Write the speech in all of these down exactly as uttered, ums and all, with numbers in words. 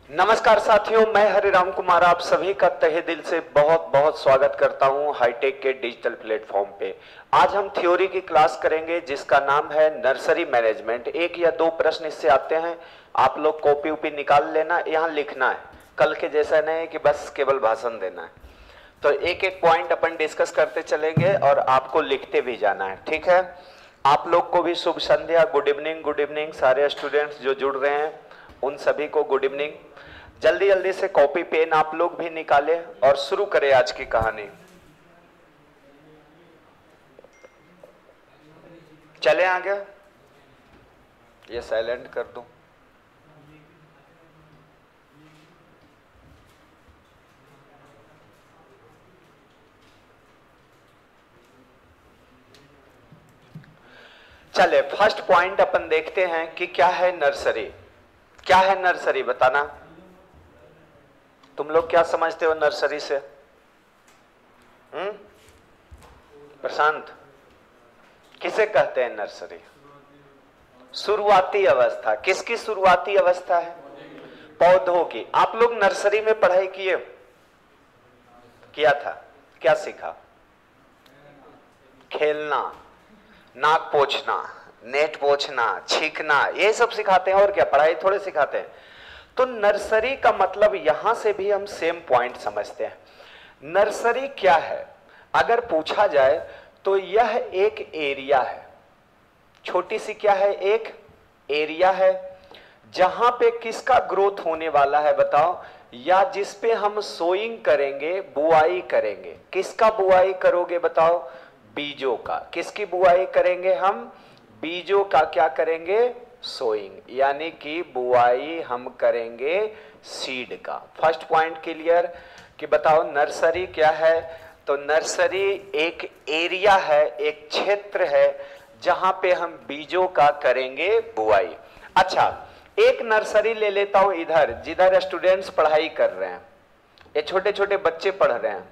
नमस्कार साथियों, मैं हरिराम कुमार आप सभी का तहे दिल से बहुत बहुत स्वागत करता हूं हाईटेक के डिजिटल प्लेटफॉर्म पे। आज हम थ्योरी की क्लास करेंगे जिसका नाम है नर्सरी मैनेजमेंट। एक या दो प्रश्न इससे आते हैं, आप लोग कॉपी उपी निकाल लेना, यहाँ लिखना है। कल के जैसा नहीं कि बस केवल भाषण देना है। तो एक एक पॉइंट अपन डिस्कस करते चलेंगे और आपको लिखते भी जाना है, ठीक है। आप लोग को भी शुभ संध्या, गुड इवनिंग। गुड इवनिंग सारे स्टूडेंट्स जो जुड़ रहे हैं उन सभी को गुड इवनिंग। जल्दी जल्दी से कॉपी पेन आप लोग भी निकालें और शुरू करें आज की कहानी। चले आगे, ये साइलेंट कर दूं। चले, फर्स्ट पॉइंट अपन देखते हैं कि क्या है नर्सरी। क्या है नर्सरी बताना, तुम लोग क्या समझते हो नर्सरी से? हम्म प्रशांत, किसे कहते हैं नर्सरी? शुरुआती अवस्था। किसकी शुरुआती अवस्था है? पौधों की। आप लोग नर्सरी में पढ़ाई किए? किया था? क्या सीखा? खेलना, नाक पोंछना, नेट पोंछना, छींकना, ये सब सिखाते हैं। और क्या, पढ़ाई थोड़े सिखाते हैं। तो नर्सरी का मतलब यहां से भी हम सेम पॉइंट समझते हैं। नर्सरी क्या है अगर पूछा जाए तो यह एक एरिया है, छोटी सी क्या है, एक एरिया है जहां पे किसका ग्रोथ होने वाला है बताओ, या जिस पे हम सोइंग करेंगे, बुआई करेंगे। किसका बुआई करोगे बताओ? बीजों का। किसकी बुआई करेंगे हम? बीजों का। क्या करेंगे? सोइंग, यानी कि बुआई हम करेंगे सीड का। फर्स्ट पॉइंट क्लियर कि बताओ नर्सरी क्या है? तो नर्सरी एक एरिया है, एक क्षेत्र है जहां पे हम बीजों का करेंगे बुआई। अच्छा, एक नर्सरी ले लेता हूं इधर, जिधर स्टूडेंट्स पढ़ाई कर रहे हैं, ये छोटे छोटे बच्चे पढ़ रहे हैं।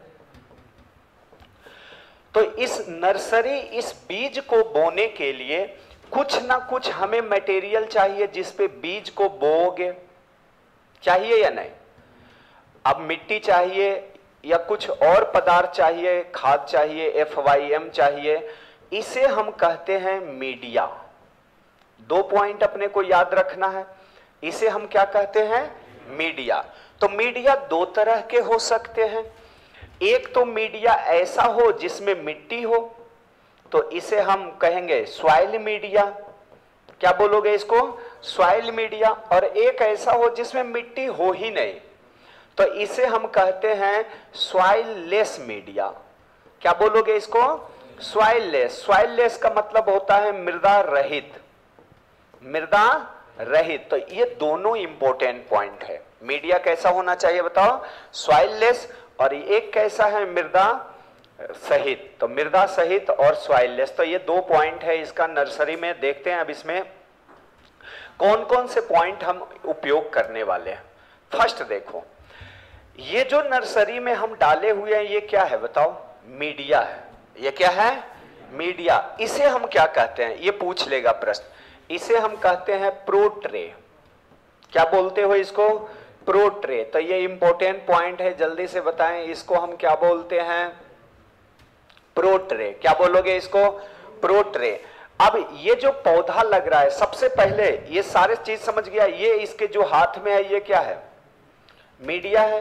तो इस नर्सरी, इस बीज को बोने के लिए कुछ ना कुछ हमें मटेरियल चाहिए जिसपे बीज को बोओगे, चाहिए या नहीं? अब मिट्टी चाहिए या कुछ और पदार्थ चाहिए, खाद चाहिए, एफ वाई एम चाहिए, इसे हम कहते हैं मीडिया। दो पॉइंट अपने को याद रखना है, इसे हम क्या कहते हैं? मीडिया। तो मीडिया दो तरह के हो सकते हैं। एक तो मीडिया ऐसा हो जिसमें मिट्टी हो, तो इसे हम कहेंगे सॉइल मीडिया। क्या बोलोगे इसको? Soil media. और एक ऐसा हो जिसमें मिट्टी हो ही नहीं, तो इसे हम कहते हैं सॉइल लेस मीडिया। क्या बोलोगे इसको? Soil less. सॉइल लेस का मतलब होता है मृदा रहित। मृदा रहित। तो ये दोनों इंपॉर्टेंट पॉइंट है। मीडिया कैसा होना चाहिए बताओ? Soilless. और एक कैसा है? मृदा सहित। तो मृदा सहित और सॉइल लेस। तो ये दो पॉइंट है इसका नर्सरी में। देखते हैं अब इसमें कौन कौन से पॉइंट हम उपयोग करने वाले हैं। फर्स्ट देखो, ये जो नर्सरी में हम डाले हुए हैं ये क्या है बताओ? मीडिया है। ये क्या है? मीडिया। इसे हम क्या कहते हैं? ये पूछ लेगा प्रश्न। इसे हम कहते हैं प्रोट्रे। क्या बोलते हो इसको? प्रोट्रे। तो ये इंपॉर्टेंट पॉइंट है, जल्दी से बताएं इसको हम क्या बोलते हैं? प्रोट्रे। क्या बोलोगे इसको? प्रोट्रे। अब ये जो पौधा लग रहा है, सबसे पहले ये सारे चीज समझ गया, ये इसके जो हाथ में है ये क्या है? मीडिया है।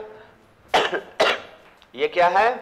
ये क्या है?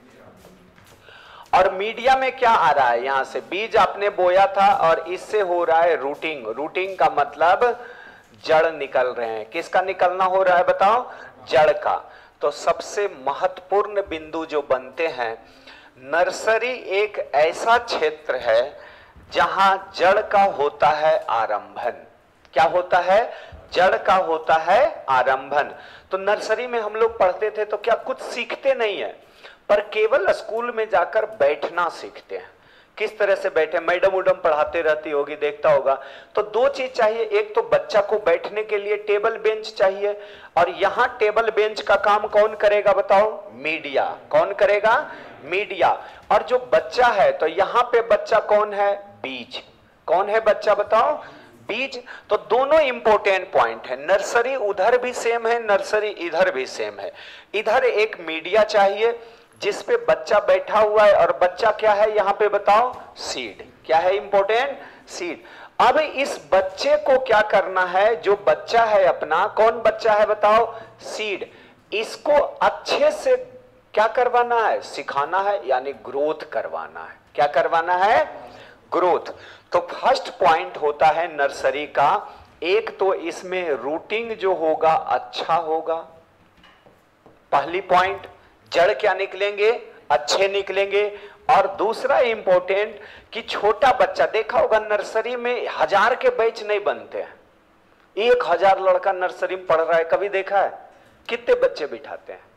और मीडिया में क्या आ रहा है? यहां से बीज आपने बोया था और इससे हो रहा है रूटिंग। रूटिंग का मतलब जड़ निकल रहे हैं। किसका निकलना हो रहा है बताओ? जड़ का। तो सबसे महत्वपूर्ण बिंदु जो बनते हैं, नर्सरी एक ऐसा क्षेत्र है जहां जड़ का होता है आरंभन। क्या होता है? जड़ का होता है आरंभन। तो नर्सरी में हम लोग पढ़ते थे तो क्या कुछ सीखते नहीं है, पर केवल स्कूल में जाकर बैठना सीखते हैं। किस तरह से बैठे, मैडम उडम पढ़ाते रहती होगी, देखता होगा। तो दो चीज चाहिए, एक तो बच्चा को बैठने के लिए टेबल बेंच चाहिए, और यहां टेबल बेंच का काम कौन करेगा बताओ? मीडिया। कौन करेगा? मीडिया। और जो बच्चा है, तो यहां पे बच्चा कौन है? बीज। कौन है बच्चा बताओ? बीज, तो दोनों इंपॉर्टेंट पॉइंट है। नर्सरी उधर भी सेम है, नर्सरी इधर भी सेम है। इधर एक मीडिया चाहिए जिस पे बच्चा बैठा हुआ है, और बच्चा क्या है यहां पे बताओ, सीड। क्या है इंपॉर्टेंट, सीड। अब इस बच्चे को क्या करना है, जो बच्चा है अपना, कौन बच्चा है बताओ, सीड। इसको अच्छे से क्या करवाना है, सिखाना है, यानी ग्रोथ करवाना है। क्या करवाना है, ग्रोथ। तो फर्स्ट पॉइंट होता है नर्सरी का, एक तो इसमें रूटिंग जो होगा अच्छा होगा। पहली पॉइंट, जड़ क्या निकलेंगे, अच्छे निकलेंगे। और दूसरा इंपॉर्टेंट कि छोटा बच्चा, देखा होगा नर्सरी में हजार के बैच नहीं बनते हैं। एक हजार लड़का नर्सरी में पढ़ रहा है, कभी देखा है? कितने बच्चे बिठाते हैं,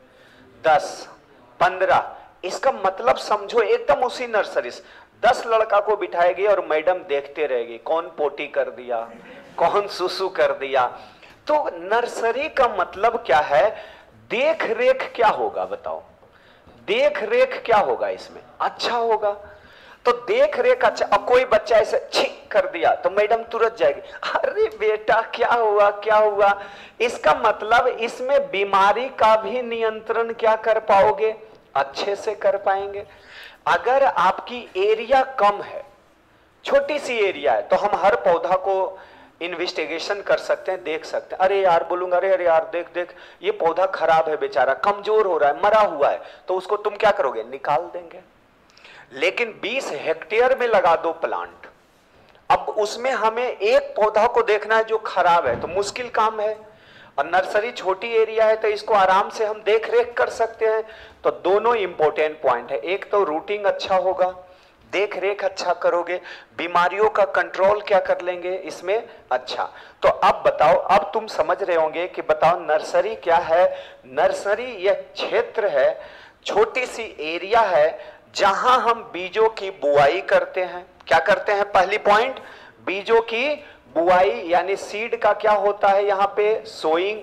दस पंद्रह। इसका मतलब समझो एकदम उसी नर्सरी से दस लड़का को बिठाएगी और मैडम देखते रहेगी कौन पोटी कर दिया, कौन सुसु कर दिया। तो नर्सरी का मतलब क्या है, देख रेख क्या होगा बताओ, देख रेख क्या होगा इसमें, अच्छा होगा। तो देख रेख अच्छा। अब कोई बच्चा ऐसे छिक कर दिया तो मैडम तुरंत जाएगी, अरे बेटा क्या हुआ क्या हुआ। इसका मतलब इसमें बीमारी का भी नियंत्रण क्या कर पाओगे, अच्छे से कर पाएंगे। अगर आपकी एरिया कम है, छोटी सी एरिया है, तो हम हर पौधा को इन्वेस्टिगेशन कर सकते हैं, देख सकते हैं। अरे यार बोलूंगा, अरे अरे यार देख देख ये पौधा खराब है, बेचारा कमजोर हो रहा है, मरा हुआ है, तो उसको तुम क्या करोगे, निकाल देंगे। लेकिन बीस हेक्टेयर में लगा दो प्लांट, अब उसमें हमें एक पौधा को देखना है जो खराब है, तो मुश्किल काम है। और नर्सरी छोटी एरिया है तो इसको आराम से हम देख रेख कर सकते हैं। तो दोनों इंपॉर्टेंट पॉइंट है, एक तो रूटिंग अच्छा होगा, देख रेख अच्छा करोगे, बीमारियों का कंट्रोल क्या कर लेंगे इसमें अच्छा। तो अब बताओ, अब तुम समझ रहे होंगे कि बताओ नर्सरी क्या है। नर्सरी यह क्षेत्र है, छोटी सी एरिया है, जहां हम बीजों की बुआई करते हैं। क्या करते हैं, पहली पॉइंट, बीजों की बुआई, यानी सीड का क्या होता है यहां पे, सोइंग।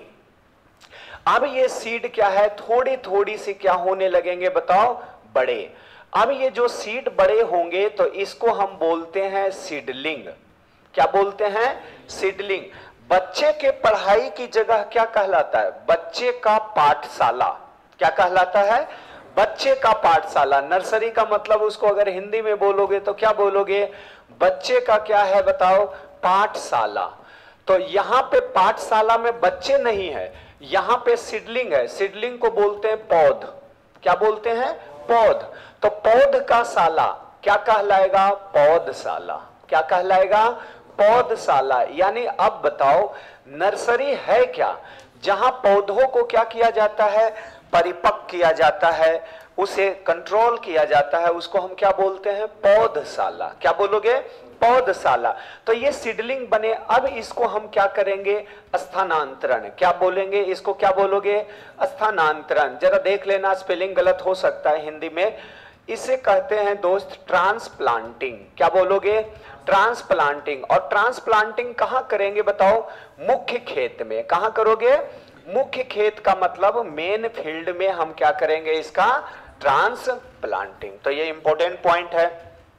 अब ये सीड क्या है, थोड़ी थोड़ी सी क्या होने लगेंगे बताओ, बड़े। अब ये जो सीड बड़े होंगे तो इसको हम बोलते हैं सीडलिंग। क्या बोलते हैं, सीडलिंग। बच्चे के पढ़ाई की जगह क्या कहलाता है, बच्चे का पाठशाला। क्या कहलाता है, बच्चे का पाठशाला। नर्सरी का मतलब उसको अगर हिंदी में बोलोगे तो क्या बोलोगे, बच्चे का क्या है बताओ, पाठशाला। तो यहां पे पाठशाला में बच्चे नहीं है, यहां पे सीडलिंग है। सीडलिंग को बोलते हैं पौध। क्या बोलते हैं, पौध। तो पौध का शाला क्या कहलाएगा, पौधशाला। क्या कहलाएगा, पौधशाला। यानी अब बताओ नर्सरी है क्या, जहां पौधों को क्या किया जाता है, परिपक्व किया जाता है, उसे कंट्रोल किया जाता है, उसको हम क्या बोलते हैं, पौधशाला। क्या बोलोगे, पौधशाला। तो ये सीडलिंग बने। अब इसको हम क्या करेंगे, स्थानांतरण। क्या बोलेंगे इसको, क्या बोलोगे, स्थानांतरण। जरा देख लेना, स्पेलिंग गलत हो सकता है हिंदी में। इसे कहते हैं दोस्त ट्रांसप्लांटिंग। क्या बोलोगे, ट्रांसप्लांटिंग। और ट्रांसप्लांटिंग कहां करेंगे बताओ, मुख्य खेत में। कहां करोगे, मुख्य खेत का मतलब मेन फील्ड में हम क्या करेंगे इसका, ट्रांसप्लांटिंग। तो ये इंपॉर्टेंट पॉइंट है।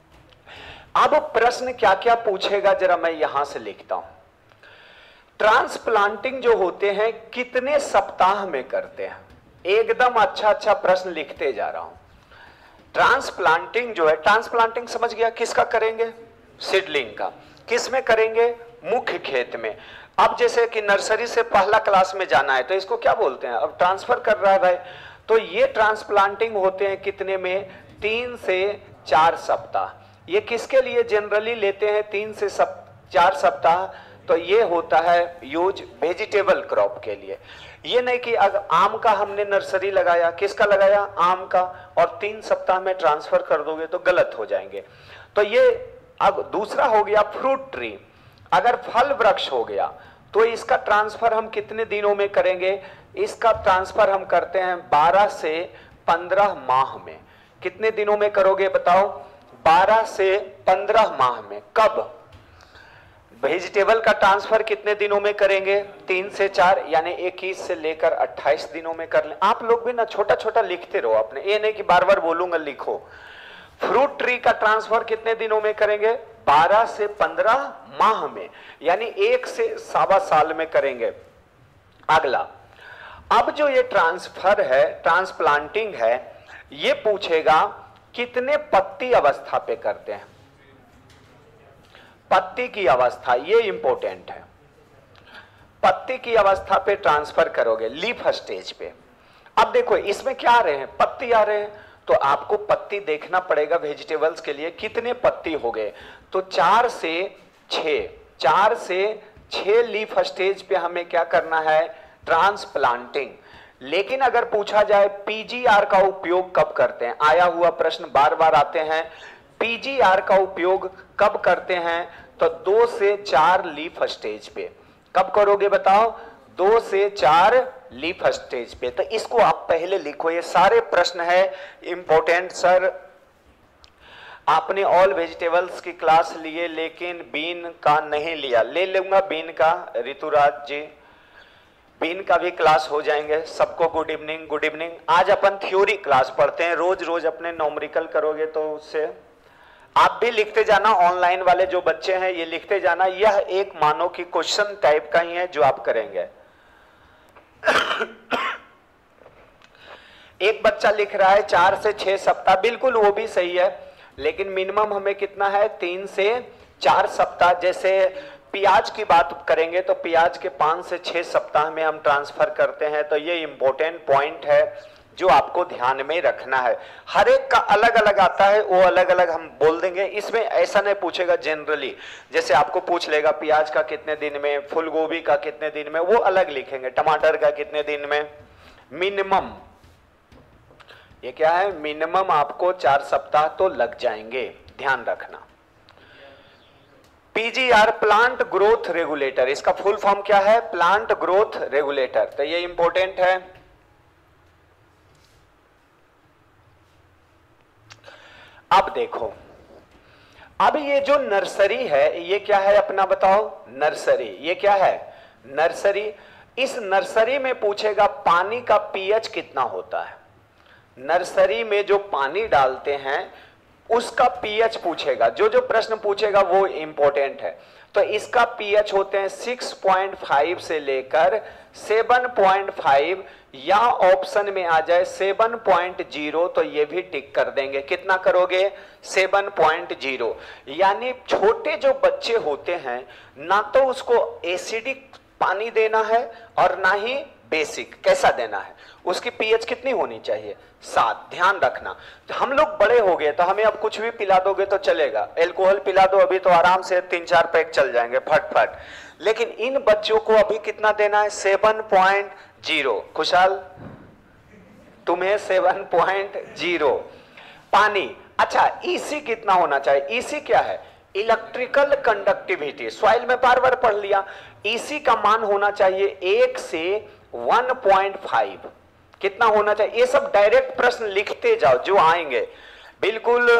अब प्रश्न क्या क्या पूछेगा, जरा मैं यहां से लिखता हूं। ट्रांसप्लांटिंग जो होते हैं कितने सप्ताह में करते हैं, एकदम अच्छा अच्छा प्रश्न लिखते जा रहा हूं। ट्रांसप्लांटिंग जो है, ट्रांसप्लांटिंग समझ गया, किसका करेंगे, सीडलिंग का। किस में करेंगे, मुख्य खेत में। अब जैसे कि नर्सरी से पहला क्लास में जाना है तो इसको क्या बोलते हैं, अब ट्रांसफर कर रहा है भाई, तो ये ट्रांसप्लांटिंग होते हैं कितने में, तीन से चार सप्ताह। ये किसके लिए जनरली लेते हैं, तीन से सप, चार सप्ताह। तो ये होता है यूज वेजिटेबल क्रॉप के लिए। ये नहीं कि अगर आम का हमने नर्सरी लगाया, किसका लगाया, आम का, और तीन सप्ताह में ट्रांसफर कर दोगे तो गलत हो जाएंगे। तो ये अब दूसरा हो गया फ्रूट ट्री। अगर फल वृक्ष हो गया तो इसका ट्रांसफर हम कितने दिनों में करेंगे, इसका ट्रांसफर हम करते हैं बारह से पंद्रह माह में। कितने दिनों में करोगे बताओ, बारह से पंद्रह माह में। कब, वेजिटेबल का ट्रांसफर कितने दिनों में करेंगे, तीन से चार, यानी इक्कीस से लेकर अट्ठाईस दिनों में कर लें। आप लोग भी ना छोटा छोटा लिखते रहो अपने, ये नहीं कि बार बार बोलूंगा लिखो। फ्रूट ट्री का ट्रांसफर कितने दिनों में करेंगे, बारह से पंद्रह माह में, यानी एक से सवा साल में करेंगे। अगला, अब जो ये ट्रांसफर है, ट्रांसप्लांटिंग है, ये पूछेगा कितने पत्ती अवस्था पे करते हैं। पत्ती की अवस्था, ये इंपॉर्टेंट है। पत्ती की अवस्था पे ट्रांसफर करोगे, लीफ स्टेज पे। अब देखो इसमें क्या आ रहे हैं, पत्ती आ रहे हैं, तो आपको पत्ती देखना पड़ेगा वेजिटेबल्स के लिए कितने पत्ती हो गए। तो चार से छह, चार से छह लीफ स्टेज पे हमें क्या करना है, ट्रांसप्लांटिंग। लेकिन अगर पूछा जाए पीजीआर का उपयोग कब करते हैं, आया हुआ प्रश्न बार बार आते हैं, पीजीआर का उपयोग कब करते हैं, तो दो से चार लीफ स्टेज पे। कब करोगे बताओ, दो से चार लीफ स्टेज पे। तो इसको आप पहले लिखो, ये सारे प्रश्न है इंपॉर्टेंट। सर आपने ऑल वेजिटेबल्स की क्लास लिए लेकिन बीन का नहीं लिया, ले लूंगा बीन का, ऋतुराज जी बीन का भी क्लास हो जाएंगे। सबको गुड इवनिंग, गुड इवनिंग। आज अपन थ्योरी क्लास पढ़ते हैं, रोज रोज अपने नॉमरिकल करोगे तो उससे आप भी लिखते जाना। ऑनलाइन वाले जो बच्चे हैं ये लिखते जाना, यह एक मानो कि क्वेश्चन टाइप का ही है जो आप करेंगे। एक बच्चा लिख रहा है चार से छह सप्ताह, बिल्कुल वो भी सही है, लेकिन मिनिमम हमें कितना है, तीन से चार सप्ताह। जैसे प्याज की बात करेंगे तो प्याज के पांच से छह सप्ताह में हम ट्रांसफर करते हैं। तो ये इंपॉर्टेंट पॉइंट है जो आपको ध्यान में रखना है। हर एक का अलग अलग आता है, वो अलग अलग हम बोल देंगे। इसमें ऐसा नहीं पूछेगा जनरली, जैसे आपको पूछ लेगा प्याज का कितने दिन में, फूल गोभी का कितने दिन में, वो अलग लिखेंगे, टमाटर का कितने दिन में। मिनिमम ये क्या है, मिनिमम आपको चार सप्ताह तो लग जाएंगे, ध्यान रखना। पीजीआर प्लांट ग्रोथ रेगुलेटर, इसका फुल फॉर्म क्या है, प्लांट ग्रोथ रेगुलेटर। तो ये इंपॉर्टेंट है। अब देखो, अब ये जो नर्सरी है ये क्या है अपना, बताओ नर्सरी, ये क्या है नर्सरी। इस नर्सरी में पूछेगा पानी का पीएच कितना होता है। नर्सरी में जो पानी डालते हैं उसका पीएच पूछेगा, जो जो प्रश्न पूछेगा वो इंपॉर्टेंट है। तो इसका पीएच होते हैं सिक्स पॉइंट फाइव से लेकर सेवन पॉइंट फाइव, या ऑप्शन में आ जाए सेवन पॉइंट ज़ीरो, तो ये भी टिक कर देंगे। कितना करोगे, सेवन पॉइंट ज़ीरो। यानी छोटे जो बच्चे होते हैं ना तो उसको एसिडिक पानी देना है और ना ही बेसिक, कैसा देना है, उसकी पीएच कितनी होनी चाहिए, सात। ध्यान रखना, तो हम लोग बड़े हो गए तो हमें अब कुछ भी पिला दोगे तो चलेगा, एल्कोहल पिला दो अभी तो आराम से तीन चार पैक चल जाएंगे फट फट। लेकिन इन बच्चों को अभी कितना देना है, सेवन पॉइंट ज़ीरो। खुशहाल तुम्हें सेवन पॉइंट ज़ीरो पानी। अच्छा, ईसी कितना होना चाहिए, ईसी क्या है, इलेक्ट्रिकल कंडक्टिविटी। सॉइल में बार बार पढ़ लिया। ईसी का मान होना चाहिए एक से वन पॉइंट फाइव। कितना होना चाहिए, ये सब डायरेक्ट प्रश्न लिखते जाओ जो आएंगे। बिल्कुल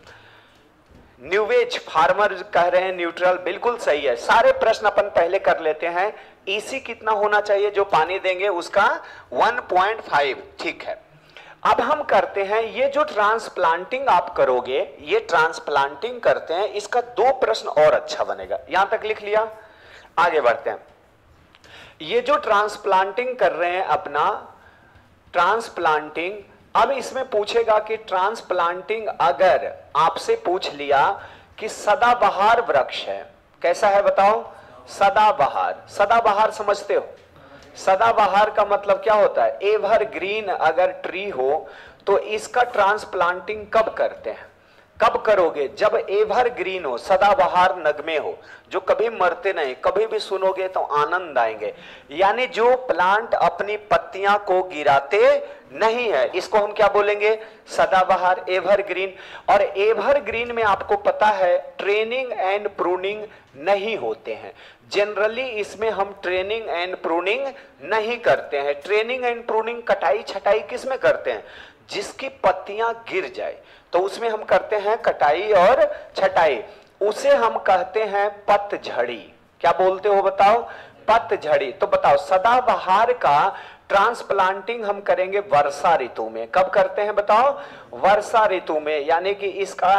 न्यूवेज फार्मर कह रहे हैं न्यूट्रल, बिल्कुल सही है। सारे प्रश्न अपन पहले कर लेते हैं। ईसी कितना होना चाहिए जो पानी देंगे उसका, वन पॉइंट फाइव, ठीक है। अब हम करते हैं, ये जो ट्रांसप्लांटिंग आप करोगे, ये ट्रांसप्लांटिंग करते हैं, इसका दो प्रश्न और अच्छा बनेगा। यहां तक लिख लिया, आगे बढ़ते हैं। ये जो ट्रांसप्लांटिंग कर रहे हैं अपना, ट्रांसप्लांटिंग, अब इसमें पूछेगा कि ट्रांसप्लांटिंग अगर आपसे पूछ लिया कि सदाबहार वृक्ष है, कैसा है बताओ, सदाबहार। सदाबहार समझते हो, सदाबहार का मतलब क्या होता है, एवरग्रीन अगर ट्री हो तो इसका ट्रांसप्लांटिंग कब करते हैं, कब करोगे, जब एवरग्रीन हो, सदाबहार नगमे हो, जो कभी मरते नहीं, कभी भी सुनोगे तो आनंद आएंगे। यानी जो प्लांट अपनी पत्तियां को गिराते नहीं है, इसको हम क्या बोलेंगे, सदाबहार, एवरग्रीन। और एवरग्रीन में आपको पता है ट्रेनिंग एंड प्रूनिंग नहीं होते हैं। जनरली इसमें हम ट्रेनिंग एंड प्रूनिंग नहीं करते हैं। ट्रेनिंग एंड प्रूनिंग, कटाई छटाई किस में करते हैं, जिसकी पत्तियां गिर जाए तो उसमें हम करते हैं कटाई और छटाई, उसे हम कहते हैं पतझड़ी। क्या बोलते हो बताओ, पतझड़ी। तो बताओ सदाबहार का ट्रांसप्लांटिंग हम करेंगे वर्षा ऋतु में। कब करते हैं बताओ, वर्षा ऋतु में। यानी कि इसका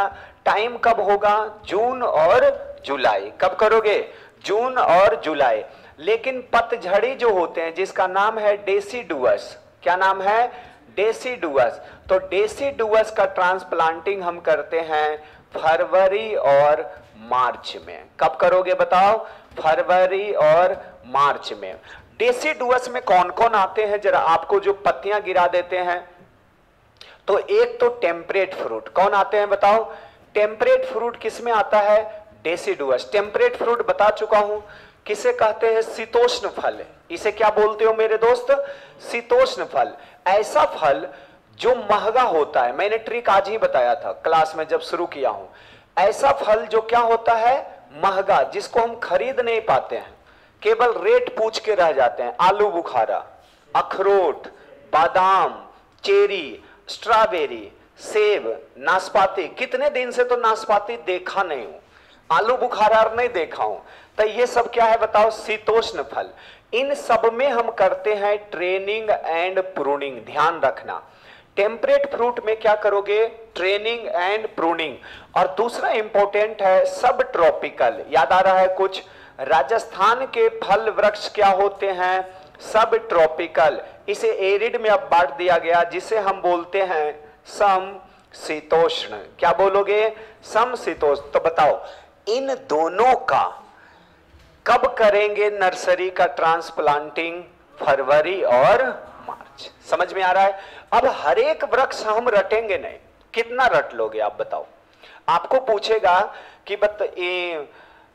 टाइम कब होगा? जून और जुलाई। कब करोगे? जून और जुलाई। लेकिन पतझड़ी जो होते हैं जिसका नाम है डेसिडुअस, क्या नाम है? डेसिडुअस। तो डेसिडुअस का ट्रांसप्लांटिंग हम करते हैं फरवरी और मार्च में। कब करोगे बताओ? फरवरी और मार्च में। डेसिडुअस में कौन कौन आते हैं जरा आपको जो पत्तियां गिरा देते हैं? तो एक तो टेम्परेट फ्रूट। कौन आते हैं बताओ? टेम्परेट फ्रूट किस में आता है? डेसिडुअस। टेम्परेट फ्रूट बता चुका हूं किसे कहते हैं? शीतोष्ण फल। इसे क्या बोलते हो मेरे दोस्त? शीतोष्ण फल। ऐसा फल जो महंगा होता है, मैंने ट्रिक आज ही बताया था क्लास में जब शुरू किया हूं। ऐसा फल जो क्या होता है? महंगा, जिसको हम खरीद नहीं पाते हैं, केवल रेट पूछ के रह जाते हैं। आलू बुखारा, अखरोट, बादाम, चेरी, स्ट्रॉबेरी, सेब, नाशपाती। कितने दिन से तो नाशपाती देखा नहीं हूं, आलू बुखारा नहीं देखा हूं। तो ये सब क्या है बताओ? शीतोष्ण फल। इन सब में हम करते हैं ट्रेनिंग एंड प्रूनिंग। ध्यान रखना, टेम्परेट फ्रूट में क्या करोगे? Training and pruning. और दूसरा इंपॉर्टेंट है सब ट्रॉपिकल। याद आ रहा है कुछ? राजस्थान के फल वृक्ष क्या होते हैं? सब ट्रॉपिकल। इसे एरिड में अब बांट दिया गया, जिसे हम बोलते हैं सम शीतोष्ण। क्या बोलोगे? सम शीतोष्ण। तो बताओ इन दोनों का कब करेंगे नर्सरी का ट्रांसप्लांटिंग? फरवरी और मार्च। समझ में आ रहा है? अब हर एक वृक्ष हम रटेंगे नहीं। कितना रट लोगे आप बताओ? आपको पूछेगा कि बत ए,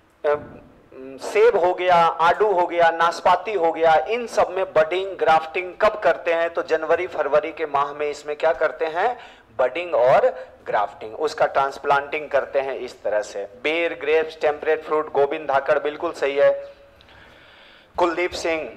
सेब हो गया, आडू हो गया, नाशपाती हो गया, इन सब में बडिंग ग्राफ्टिंग कब करते हैं? तो जनवरी फरवरी के माह में इसमें क्या करते हैं? बडिंग और ग्राफ्टिंग, उसका ट्रांसप्लांटिंग करते हैं इस तरह से। बेर, grapes, temperate fruit, Govind Dhakad बिल्कुल सही है। कुलदीप सिंह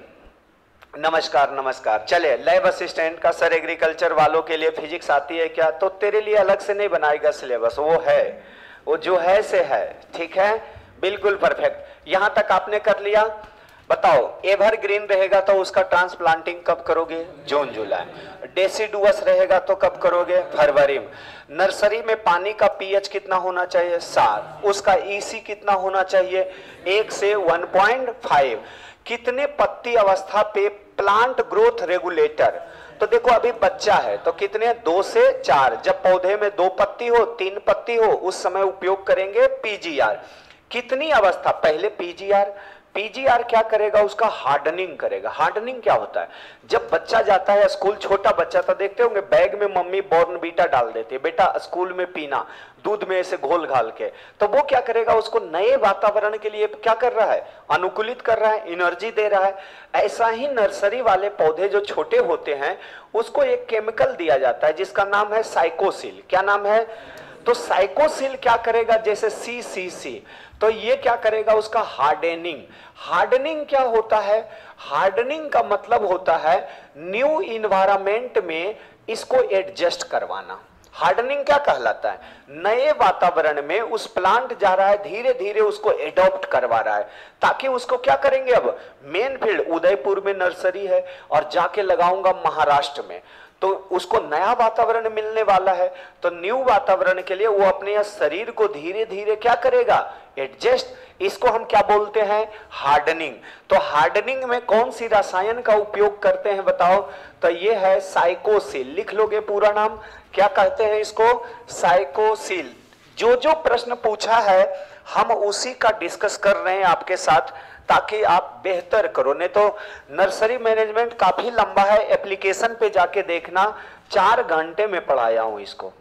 नमस्कार नमस्कार। चले, लैब असिस्टेंट का सर एग्रीकल्चर वालों के लिए फिजिक्स आती है क्या? तो तेरे लिए अलग से नहीं बनाएगा सिलेबस, वो है, वो जो है से है। ठीक है, बिल्कुल परफेक्ट। यहां तक आपने कर लिया। बताओ एवरग्रीन रहेगा तो उसका ट्रांसप्लांटिंग कब करोगे? जून जुलाई। डेसिडुअस रहेगा तो कब करोगे? फरवरी में। नर्सरी में पानी का पीएच कितना होना चाहिए? सात। उसका ईसी कितना होना चाहिए? एक से वन पॉइंट फाइव। कितने पत्ती अवस्था पे प्लांट ग्रोथ रेगुलेटर? तो देखो अभी बच्चा है तो कितने? दो से चार। जब पौधे में दो पत्ती हो, तीन पत्ती हो, उस समय उपयोग करेंगे पीजीआर। कितनी अवस्था? पहले पीजीआर। पीजीआर क्या करेगा? उसका हार्डनिंग करेगा। हार्डनिंग क्या होता है? जब बच्चा जाता है स्कूल, छोटा बच्चा तो देखते होंगे बैग में मम्मी बॉर्नवीटा डाल देती है, बेटा स्कूल में पीना, दूध में ऐसे घोल घाल के। तो वो क्या करेगा? उसको नए वातावरण के लिए क्या कर रहा है? अनुकूलित कर रहा है, एनर्जी दे रहा है। ऐसा ही नर्सरी वाले पौधे जो छोटे होते हैं उसको एक केमिकल दिया जाता है जिसका नाम है साइकोसिल। क्या नाम है? तो साइकोसिल क्या करेगा? जैसे सी सी सी, तो ये क्या करेगा? उसका हार्डनिंग। हार्डनिंग क्या होता है? हार्डनिंग का मतलब होता है न्यू इन्वायरमेंट में इसको एडजस्ट करवाना। हार्डनिंग क्या कहलाता है? नए वातावरण में उस प्लांट जा रहा है, धीरे धीरे उसको एडॉप्ट करवा रहा है, ताकि उसको क्या करेंगे? अब मेन फील्ड उदयपुर में नर्सरी है और जाके लगाऊंगा महाराष्ट्र में, तो उसको नया वातावरण मिलने वाला है। तो न्यू वातावरण के लिए वो अपने शरीर को धीरे धीरे क्या करेगा? एडजस्ट। इसको हम क्या बोलते हैं? हार्डनिंग। तो हार्डनिंग में कौन सी रसायन का उपयोग करते हैं बताओ? तो ये है साइकोसिल। लिख लोगे पूरा नाम? क्या कहते हैं इसको? साइकोसिल। जो जो प्रश्न पूछा है हम उसी का डिस्कस कर रहे हैं आपके साथ, ताकि आप बेहतर करो। नहीं तो नर्सरी मैनेजमेंट काफी लंबा है, एप्लीकेशन पे जाके देखना, चार घंटे में पढ़ाया हूं इसको,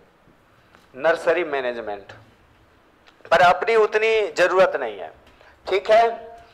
नर्सरी मैनेजमेंट, पर अपनी उतनी जरूरत नहीं है। ठीक है,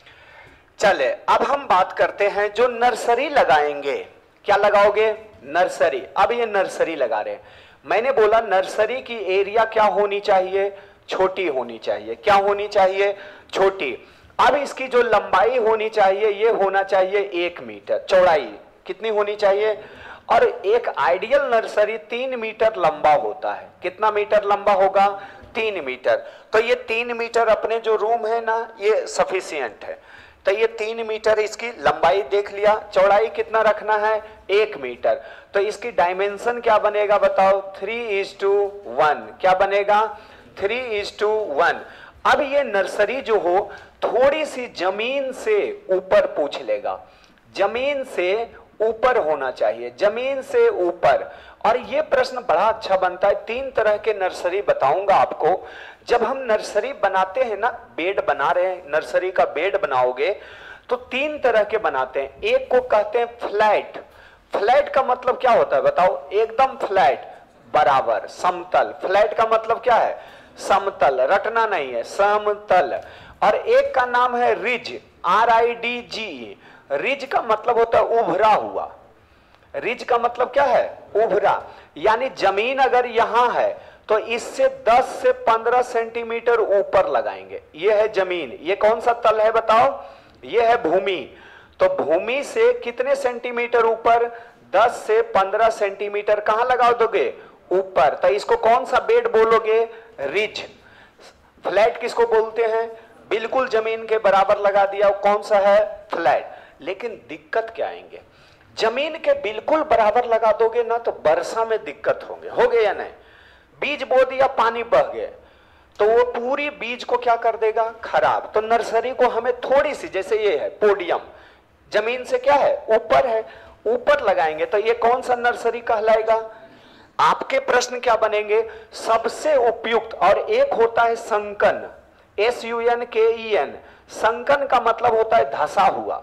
चले अब हम बात करते हैं जो नर्सरी लगाएंगे। क्या लगाओगे? नर्सरी। अब ये नर्सरी लगा रहे हैं, मैंने बोला नर्सरी की एरिया क्या होनी चाहिए? छोटी होनी चाहिए। क्या होनी चाहिए? छोटी। अब इसकी जो लंबाई होनी चाहिए ये होना चाहिए एक मीटर। चौड़ाई कितनी होनी चाहिए? और एक आइडियल नर्सरी तीन मीटर लंबा होता है। कितना मीटर लंबा होगा? तीन मीटर। तो ये तीन मीटर अपने जो रूम है ना, ये सफिशियंट है। तो ये तीन मीटर इसकी लंबाई देख लिया। चौड़ाई कितना रखना है? एक मीटर। तो इसकी डायमेंशन क्या बनेगा बताओ? Three is to one. क्या बनेगा? Three is to one. अब ये नर्सरी जो हो थोड़ी सी जमीन से ऊपर पूछ लेगा, जमीन से ऊपर होना चाहिए, जमीन से ऊपर। और ये प्रश्न बड़ा अच्छा बनता है। तीन तरह के नर्सरी बताऊंगा आपको। जब हम नर्सरी बनाते हैं ना, बेड बना रहे हैं, नर्सरी का बेड बनाओगे तो तीन तरह के बनाते हैं। एक को कहते हैं फ्लैट। फ्लैट का मतलब क्या होता है बताओ? एकदम फ्लैट, बराबर, समतल। फ्लैट का मतलब क्या है? समतल, रटना नहीं है, समतल। और एक का नाम है ridge, R I D G. Ridge का मतलब होता है उभरा हुआ। रिज का मतलब क्या है? उभरा। यानी जमीन अगर यहां है तो इससे दस से पंद्रह सेंटीमीटर ऊपर लगाएंगे। यह है जमीन। ये कौन सा तल है बताओ? यह है भूमि। तो भूमि से कितने सेंटीमीटर ऊपर? दस से पंद्रह सेंटीमीटर कहां लगा दोगे? ऊपर। तो इसको कौन सा बेड बोलोगे? रिज। फ्लैट किसको बोलते हैं? बिल्कुल जमीन के बराबर लगा दिया, कौन सा है? फ्लैट। लेकिन दिक्कत क्या आएंगे? जमीन के बिल्कुल बराबर लगा दोगे ना तो वर्षा में दिक्कत होंगे। हो गए या नहीं? बीज बो दिया, पानी बह गए तो वो पूरी बीज को क्या कर देगा? खराब। तो नर्सरी को हमें थोड़ी सी, जैसे ये है पोडियम, जमीन से क्या है? ऊपर है, ऊपर लगाएंगे तो ये कौन सा नर्सरी कहलाएगा? आपके प्रश्न क्या बनेंगे? सबसे उपयुक्त। और एक होता है संकन, एस यू एन के ई एन। संकन का मतलब होता है धसा हुआ।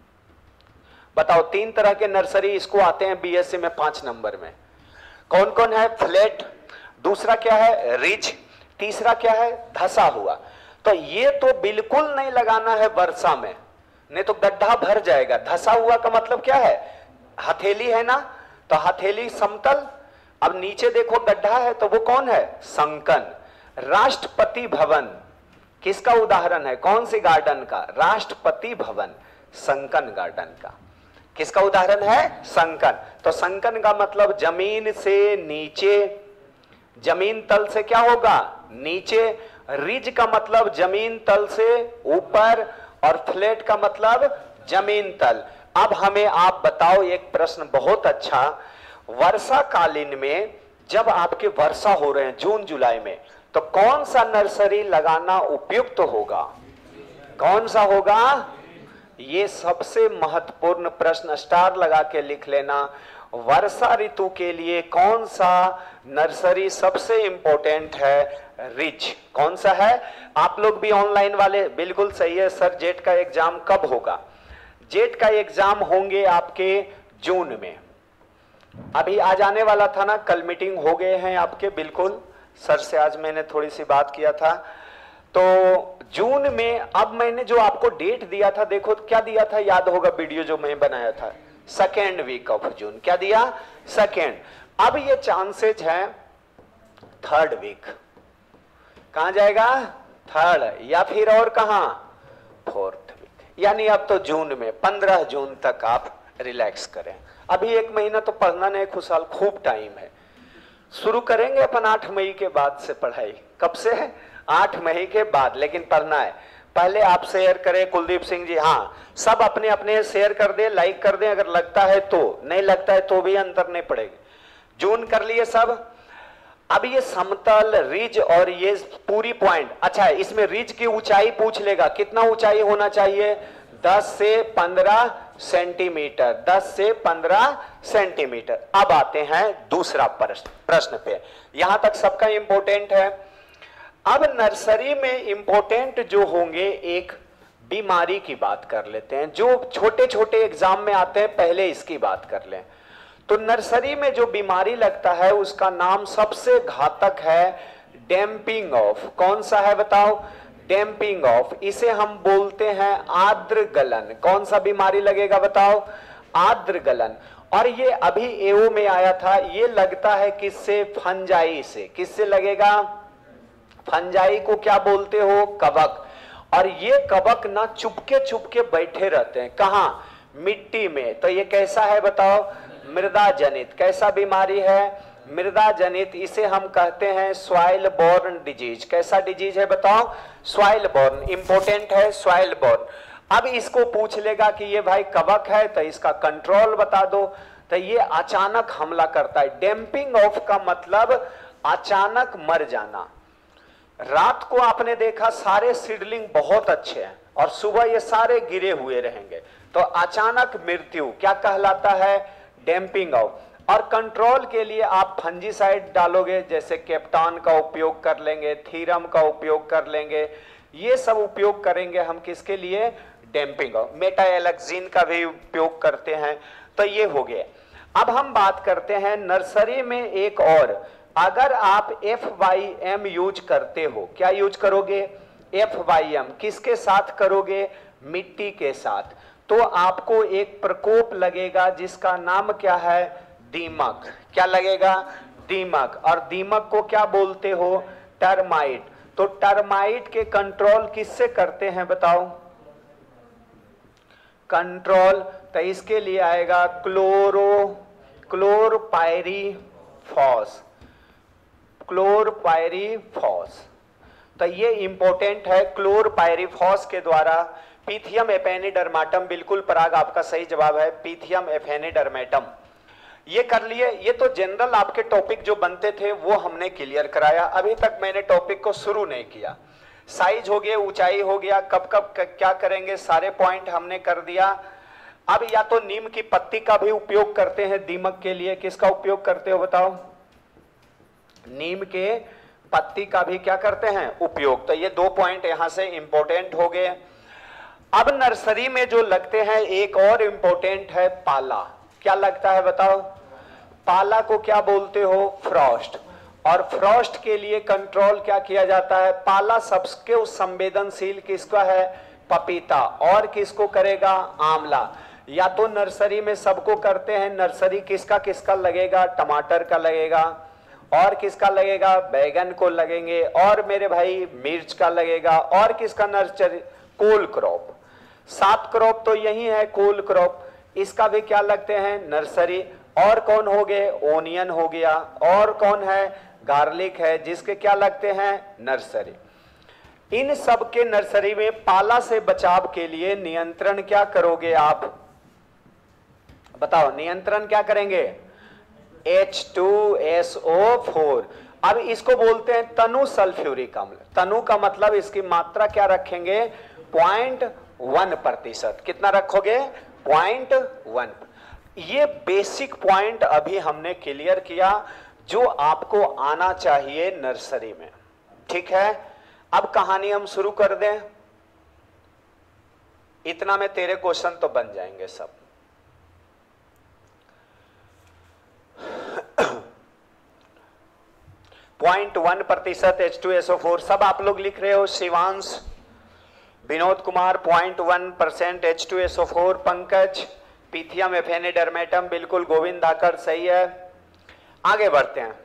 बताओ, तीन तरह के नर्सरी इसको आते हैं बीएससी में पांच नंबर में। कौन कौन है? फ्लैट, दूसरा क्या है? रिज, तीसरा क्या है? धसा हुआ। तो ये तो बिल्कुल नहीं लगाना है वर्षा में, नहीं तो गड्ढा भर जाएगा। धसा हुआ का मतलब क्या है? हथेली है ना, तो हथेली समतल। अब नीचे देखो गड्ढा है तो वो कौन है? संकन। राष्ट्रपति भवन किसका उदाहरण है? कौन सी गार्डन का? राष्ट्रपति भवन, संकन गार्डन का। किसका उदाहरण है? संकन। तो संकन का मतलब जमीन से नीचे, जमीन तल से क्या होगा? नीचे। रिज का मतलब जमीन तल से ऊपर, और फ्लैट का मतलब जमीन तल। अब हमें आप बताओ एक प्रश्न बहुत अच्छा। वर्षा कालीन में जब आपके वर्षा हो रहे हैं जून जुलाई में, तो कौन सा नर्सरी लगाना उपयुक्त होगा? कौन सा होगा? ये सबसे महत्वपूर्ण प्रश्न, स्टार लगा के लिख लेना। वर्षा ऋतु के लिए कौन सा नर्सरी सबसे इंपॉर्टेंट है? रिच। कौन सा है? आप लोग भी ऑनलाइन वाले, बिल्कुल सही है सर। जेट का एग्जाम कब होगा? जेट का एग्जाम होंगे आपके जून में। अभी आज आने वाला था ना, कल मीटिंग हो गए हैं आपके। बिल्कुल सर से आज मैंने थोड़ी सी बात किया था। तो जून में, अब मैंने जो आपको डेट दिया था, देखो क्या दिया था, याद होगा वीडियो जो मैं बनाया था, सेकेंड वीक ऑफ जून। क्या दिया? सेकेंड। अब ये चांसेज है थर्ड वीक। कहां जाएगा? थर्ड, या फिर और कहां? Fourth week. यानी अब तो जून में पंद्रह जून तक आप रिलैक्स करें। अभी एक महीना तो पढ़ना नहीं खुशहाल, खूब टाइम है। शुरू करेंगे अपन आठ मई के बाद से पढ़ाई। कब से? आठ मई के बाद। लेकिन पढ़ना है। पहले आप शेयर करें, कुलदीप सिंह जी। हाँ, सब अपने अपने शेयर कर दे, लाइक कर दे। अगर लगता है तो, नहीं लगता है तो भी अंतर नहीं पड़ेगा। जून कर लिए सब। अब ये समतल, रिज और ये पूरी पॉइंट। अच्छा, इसमें रिज की ऊंचाई पूछ लेगा, कितना ऊंचाई होना चाहिए? दस से पंद्रह सेंटीमीटर, दस से पंद्रह सेंटीमीटर। अब आते हैं दूसरा प्रश्न प्रश्न पे। यहां तक सबका इंपॉर्टेंट है। अब नर्सरी में इंपॉर्टेंट जो होंगे, एक बीमारी की बात कर लेते हैं, जो छोटे छोटे एग्जाम में आते हैं, पहले इसकी बात कर लें। तो नर्सरी में जो बीमारी लगता है उसका नाम सबसे घातक है डैम्पिंग ऑफ। कौन सा है बताओ? Damping off. इसे हम बोलते हैं आर्द्र गलन। कौन सा बीमारी लगेगा बताओ? आर्द्र गलन। और ये अभी एओ में आया था। ये लगता है किससे? फंजाई से। किससे लगेगा? फंजाई को क्या बोलते हो? कवक। और ये कवक ना चुपके चुपके बैठे रहते हैं। कहां? मिट्टी में। तो ये कैसा है बताओ? मृदा जनित। कैसा बीमारी है? मृदा जनित। इसे हम कहते हैं सॉइल बोर्न डिजीज। कैसा डिजीज है बताओ? Soil borne. इंपॉर्टेंट है सॉइल बोर्न। अब इसको पूछ लेगा कि ये भाई कवक है तो इसका कंट्रोल बता दो। तो ये अचानक हमला करता है। डैम्पिंग ऑफ का मतलब अचानक मर जाना। रात को आपने देखा सारे सीडलिंग बहुत अच्छे हैं और सुबह ये सारे गिरे हुए रहेंगे, तो अचानक मृत्यु क्या कहलाता है? Damping out. और कंट्रोल के लिए आप फंजीसाइड डालोगे, जैसे कैप्टान का उपयोग कर लेंगे, थीरम का उपयोग कर लेंगे, ये सब उपयोग करेंगे हम किसके लिए? Damping out. मेटाएलेक्सिन का भी उपयोग करते हैं। तो ये हो गया। अब हम बात करते हैं नर्सरी में एक और, अगर आप एफ वाई एम यूज करते हो, क्या यूज करोगे? एफ वाई एम किसके साथ करोगे? मिट्टी के साथ। तो आपको एक प्रकोप लगेगा जिसका नाम क्या है? दीमक। क्या लगेगा? दीमक। और दीमक को क्या बोलते हो? टर्माइट। तो टर्माइट के कंट्रोल किससे करते हैं बताओ? कंट्रोल, तो इसके लिए आएगा क्लोरो क्लोरपायरीफॉस क्लोरपायरीफॉस। तो ये इंपॉर्टेंट है। क्लोरपायरीफॉस के द्वारा पीथियम एफेनिडर्माटम, बिल्कुल पराग आपका सही जवाब है, पीथियम एफेनिडर्माटम। ये कर लिए। ये तो जनरल आपके टॉपिक जो बनते थे वो हमने क्लियर कराया। अभी तक मैंने टॉपिक को शुरू नहीं किया। साइज हो गया, ऊंचाई हो गया, कब कब क्या करेंगे, सारे पॉइंट हमने कर दिया। अब या तो नीम की पत्ती का भी उपयोग करते हैं दीमक के लिए। किसका उपयोग करते हो बताओ? नीम के पत्ती का भी क्या करते हैं? उपयोग। तो ये दो पॉइंट यहां से इंपॉर्टेंट हो गए। अब नर्सरी में जो लगते हैं एक और इंपॉर्टेंट है पाला। क्या लगता है बताओ? पाला को क्या बोलते हो? फ्रॉस्ट। और फ्रॉस्ट के लिए कंट्रोल क्या किया जाता है? पाला सबके संवेदनशील किसका है? पपीता। और किसको करेगा? आंवला। या तो नर्सरी में सबको करते हैं। नर्सरी किसका किसका लगेगा? टमाटर का लगेगा, और किसका लगेगा? बैगन को लगेंगे, और मेरे भाई मिर्च का लगेगा, और किसका नर्सरी? Cole crop. सात क्रॉप तो यही है, कोल क्रॉप, इसका भी क्या लगते हैं? नर्सरी। और कौन हो गए? ओनियन हो गया। और कौन है? गार्लिक है, जिसके क्या लगते हैं? नर्सरी। इन सब के नर्सरी में पाला से बचाव के लिए नियंत्रण क्या करोगे आप बताओ? नियंत्रण क्या करेंगे? H two S O four. अब इसको बोलते हैं तनु सल्फ्यूरिक अम्ल। तनु का मतलब इसकी मात्रा क्या रखेंगे? पॉइंट वन प्रतिशत। कितना रखोगे? Point one. ये बेसिक पॉइंट अभी हमने क्लियर किया जो आपको आना चाहिए नर्सरी में। ठीक है, अब कहानी हम शुरू कर दें। इतना में तेरे क्वेश्चन तो बन जाएंगे सब। पॉइंट वन प्रतिशत H two S O four सब आप लोग लिख रहे हो। Shivansh, Vinod Kumar, point one percent H two S O four. Pankaj, Pythium aphanidermatum, बिल्कुल। गोविंद धाकर, सही है। आगे बढ़ते हैं।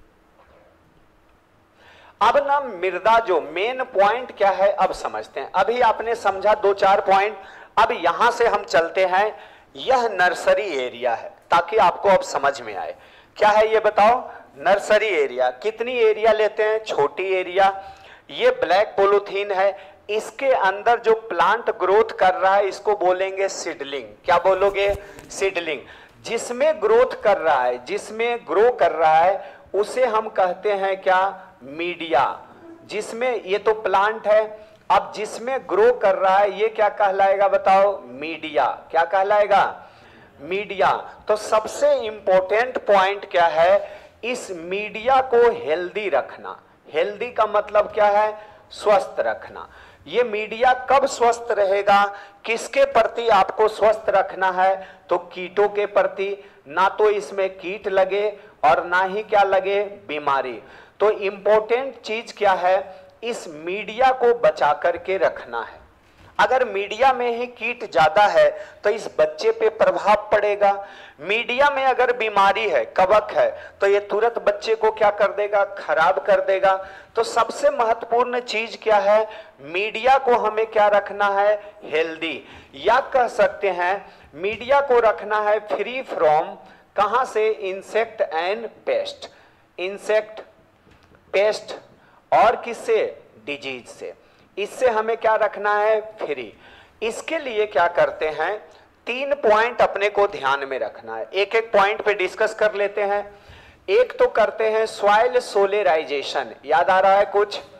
अब ना मृदा जो मेन पॉइंट क्या है अब समझते हैं। अभी आपने समझा दो चार पॉइंट। अब यहां से हम चलते हैं। यह नर्सरी एरिया है, ताकि आपको अब समझ में आए क्या है ये बताओ। नर्सरी एरिया कितनी एरिया लेते हैं? छोटी एरिया। ये ब्लैक पॉलीथीन है, इसके अंदर जो प्लांट ग्रोथ कर रहा है इसको बोलेंगे सीडलिंग। क्या बोलोगे? सीडलिंग। जिसमें ग्रोथ कर रहा है, जिसमें ग्रो कर रहा है, उसे हम कहते हैं क्या? मीडिया। जिसमें ये तो प्लांट है, अब जिसमें ग्रो कर रहा है ये क्या कहलाएगा बताओ? मीडिया। क्या कहलाएगा? मीडिया। तो सबसे इंपॉर्टेंट पॉइंट क्या है? इस मीडिया को हेल्दी रखना। हेल्दी का मतलब क्या है? स्वस्थ रखना। ये मीडिया कब स्वस्थ रहेगा? किसके प्रति आपको स्वस्थ रखना है? तो कीटों के प्रति। ना तो इसमें कीट लगे और ना ही क्या लगे? बीमारी। तो इंपॉर्टेंट चीज क्या है? इस मीडिया को बचा करके रखना है। अगर मीडिया में ही कीट ज्यादा है तो इस बच्चे पे प्रभाव पड़ेगा। मीडिया में अगर बीमारी है, कवक है, तो ये तुरंत बच्चे को क्या कर देगा? खराब कर देगा। तो सबसे महत्वपूर्ण चीज क्या है? मीडिया को हमें क्या रखना है? हेल्दी। या कह सकते हैं मीडिया को रखना है फ्री फ्रॉम, कहां से? Insect and pest. Insect, pest और किससे? डिजीज से। इससे हमें क्या रखना है? फ्री। इसके लिए क्या करते हैं? तीन पॉइंट अपने को ध्यान में रखना है। एक एक पॉइंट पे डिस्कस कर लेते हैं। एक तो करते हैं सॉइल सोलेराइजेशन। याद आ रहा है कुछ?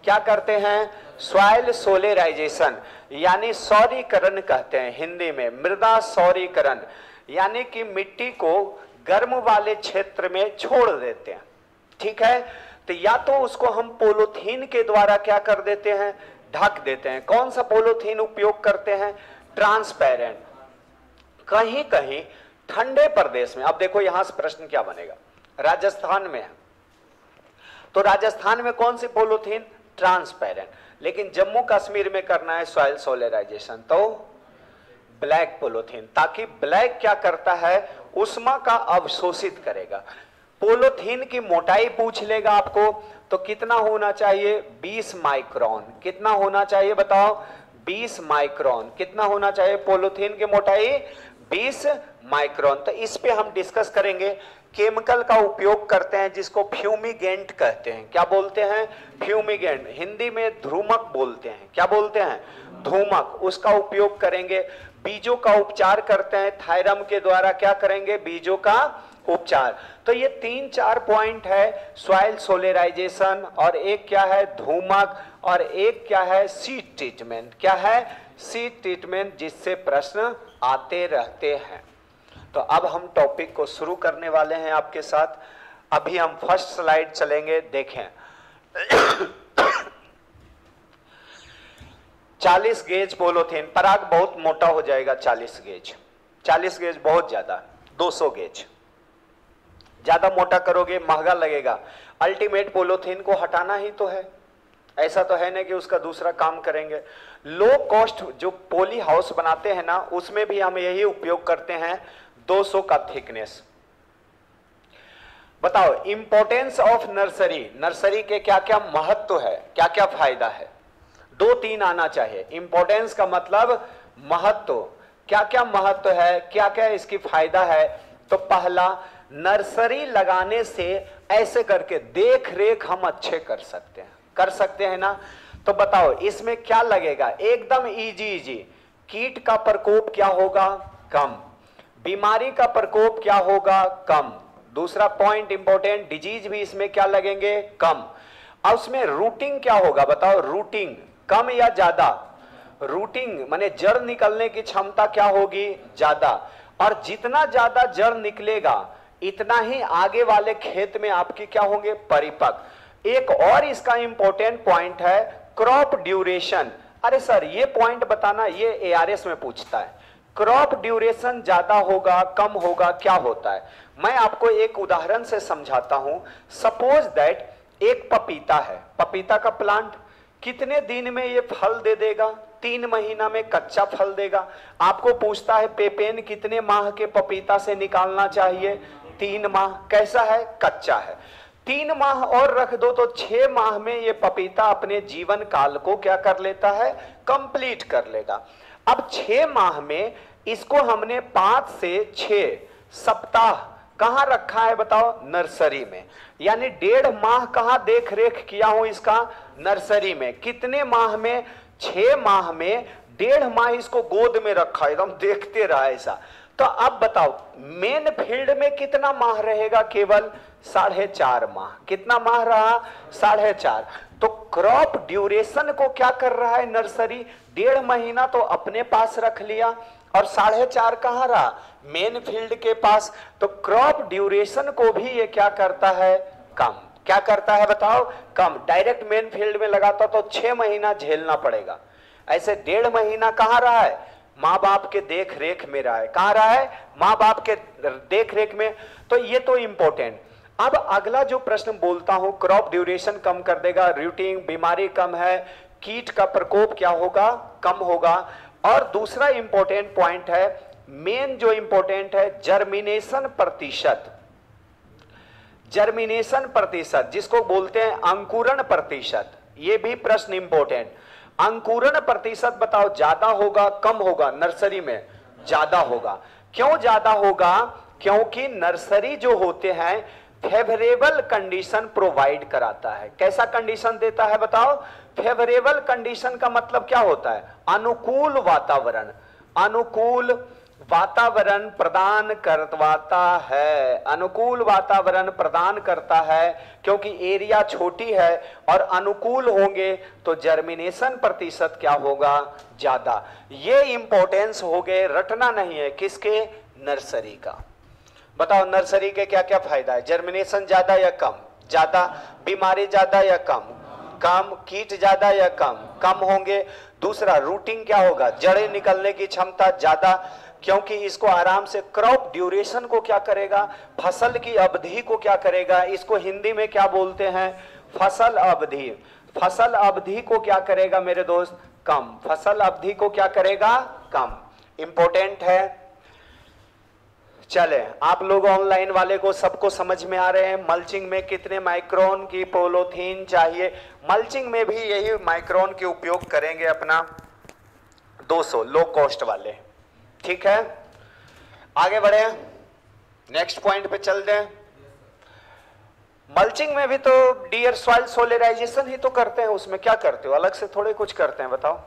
क्या करते हैं? सॉइल सोलेराइजेशन यानी सौरीकरण कहते हैं हिंदी में, मृदा सौरीकरण, यानी कि मिट्टी को गर्म वाले क्षेत्र में छोड़ देते हैं। ठीक है, तो या तो उसको हम पोलोथीन के द्वारा क्या कर देते हैं? ढक देते हैं। कौन सा पोलोथीन उपयोग करते हैं? ट्रांसपेरेंट। कहीं कहीं ठंडे प्रदेश में, अब देखो यहां से प्रश्न क्या बनेगा, राजस्थान में है तो राजस्थान में कौन सी पोलोथीन? ट्रांसपेरेंट। लेकिन जम्मू कश्मीर में करना है सॉइल सोलेराइजेशन तो ब्लैक पोलोथीन, ताकि ब्लैक क्या करता है? उष्मा का अवशोषित करेगा। पोलोथीन की मोटाई पूछ लेगा आपको तो कितना होना चाहिए? बीस माइक्रोन। कितना होना चाहिए बताओ? बीस माइक्रोन। कितना होना चाहिए पोलोथीन की मोटाई? बीस माइक्रोन। तो इस पे हम डिस्कस करेंगे। केमिकल का उपयोग करते हैं जिसको फ्यूमिगेंट कहते हैं। क्या बोलते हैं? फ्यूमिगेंट। हिंदी में ध्रुमक बोलते हैं। क्या बोलते हैं? धूमक। उसका उपयोग करेंगे। बीजों का उपचार करते हैं थायरम के द्वारा। क्या करेंगे? बीजों का उपचार। तो ये तीन चार पॉइंट है, सॉइल सोलेराइजेशन, और एक क्या है? धूमक, और एक क्या है? Seed treatment. क्या है? सीड ट्रीटमेंट, जिससे प्रश्न आते रहते हैं। तो अब हम टॉपिक को शुरू करने वाले हैं आपके साथ। अभी हम फर्स्ट स्लाइड चलेंगे, देखें। चालीस गेज पोलोथीन, पराग बहुत मोटा हो जाएगा। चालीस गेज, चालीस गेज बहुत ज्यादा। दो सौ गेज ज्यादा मोटा करोगे महंगा लगेगा। अल्टीमेट पोलोथीन को हटाना ही तो है, ऐसा तो है नहीं कि उसका दूसरा काम करेंगे। लो कॉस्ट जो पॉली हाउस बनाते हैं ना, उसमें भी हम यही उपयोग करते हैं, दो सौ का थिकनेस। बताओ इंपॉर्टेंस ऑफ नर्सरी। नर्सरी के क्या क्या महत्व है, क्या क्या फायदा है? दो तीन आना चाहिए। इंपॉर्टेंस का मतलब महत्व, क्या क्या महत्व है, क्या क्या इसकी फायदा है। तो पहला, नर्सरी लगाने से ऐसे करके देख रेख हम अच्छे कर सकते हैं, कर सकते हैं ना। तो बताओ इसमें क्या लगेगा? एकदम इजी इजी। कीट का प्रकोप क्या होगा? कम। बीमारी का प्रकोप क्या होगा? कम। दूसरा पॉइंट इंपॉर्टेंट, डिजीज भी इसमें क्या लगेंगे? कम। और उसमें रूटिंग क्या होगा बताओ? रूटिंग कम या ज्यादा? रूटिंग माने जड़ निकलने की क्षमता क्या होगी? ज्यादा। और जितना ज्यादा जड़ निकलेगा इतना ही आगे वाले खेत में आपकी क्या होंगे? परिपक्व। एक और इसका इंपॉर्टेंट पॉइंट है क्रॉप ड्यूरेशन। अरे सर ये पॉइंट बताना, ये एआरएस में पूछता है। क्रॉप ड्यूरेशन ज्यादा होगा कम होगा, क्या होता है? मैं आपको एक उदाहरण से समझाता हूं। सपोज दैट एक पपीता है, पपीता का प्लांट कितने दिन में ये फल दे देगा? तीन महीना में कच्चा फल देगा। आपको पूछता है पेपेन कितने माह के पपीता से निकालना चाहिए? तीन माह। कैसा है? कच्चा है। तीन माह और रख दो तो छह माह में ये पपीता अपने जीवन काल को क्या कर लेता है? कंप्लीट कर लेगा। अब छह माह में इसको हमने पांच से छह सप्ताह कहां रखा है बताओ? नर्सरी में। यानी डेढ़ माह कहां देख रेख किया हूं इसका? नर्सरी में। कितने माह में? छह माह में। डेढ़ माह इसको गोद में रखा, एकदम देखते रहा ऐसा। तो अब बताओ मेन फील्ड में कितना माह रहेगा? केवल साढ़े चार माह। कितना माह रहा? साढ़े चार। तो क्रॉप ड्यूरेशन को क्या कर रहा है नर्सरी? डेढ़ महीना तो अपने पास रख लिया और साढ़े चार कहां रहा? मेन फील्ड के पास। तो क्रॉप ड्यूरेशन को भी ये क्या करता है? कम। क्या करता है बताओ? कम। डायरेक्ट मेन फील्ड में लगाता तो छह महीना झेलना पड़ेगा, ऐसे डेढ़ महीना कहां रहा है? माँ बाप के देख रेख में रहा है। कहां रहा है? माँ बाप के देख रेख में। तो ये तो इंपॉर्टेंट। अब अगला जो प्रश्न बोलता हूं, क्रॉप ड्यूरेशन कम कर देगा, रूटिंग, बीमारी कम है, कीट का प्रकोप क्या होगा? कम होगा। और दूसरा इंपॉर्टेंट पॉइंट है, मेन जो इंपॉर्टेंट है, जर्मिनेशन प्रतिशत। जर्मिनेशन प्रतिशत जिसको बोलते हैं अंकुरण प्रतिशत, ये भी प्रश्न इंपॉर्टेंट। अंकुरण प्रतिशत बताओ ज्यादा होगा कम होगा? नर्सरी में ज्यादा होगा। क्यों ज्यादा होगा? क्योंकि नर्सरी जो होते हैं फेवरेबल कंडीशन प्रोवाइड कराता है। कैसा कंडीशन देता है बताओ? फेवरेबल कंडीशन का मतलब क्या होता है? अनुकूल वातावरण। अनुकूल वातावरण प्रदान करवाता है, अनुकूल वातावरण प्रदान करता है, क्योंकि एरिया छोटी है और अनुकूल होंगे तो जर्मिनेशन प्रतिशत क्या होगा, ज्यादा। ये इंपॉर्टेंस हो गए, रटना नहीं है, किसके, नर्सरी का। बताओ नर्सरी के क्या क्या फायदा है, जर्मिनेशन ज्यादा या कम, ज्यादा, बीमारी ज्यादा या कम, कम, कीट ज्यादा या कम, कम होंगे। दूसरा रूटिंग क्या होगा, जड़ें निकलने की क्षमता ज्यादा, क्योंकि इसको आराम से, क्रॉप ड्यूरेशन को क्या करेगा, फसल की अवधि को क्या करेगा, इसको हिंदी में क्या बोलते हैं, फसल अवधि, फसल अवधि को क्या करेगा मेरे दोस्त, कम, फसल अवधि को क्या करेगा, कम, इंपॉर्टेंट है। चले, आप लोग ऑनलाइन वाले को सबको समझ में आ रहे हैं, मल्चिंग में कितने माइक्रोन की पॉलीथीन चाहिए, मल्चिंग में भी यही माइक्रोन के उपयोग करेंगे अपना दो सौ, लो कॉस्ट वाले, ठीक है। आगे बढ़े, नेक्स्ट पॉइंट पे चल दें। मल्चिंग में भी तो डियर सॉइल सोलराइजेशन ही तो करते हैं, उसमें क्या करते हो, अलग से थोड़े कुछ करते हैं, बताओ।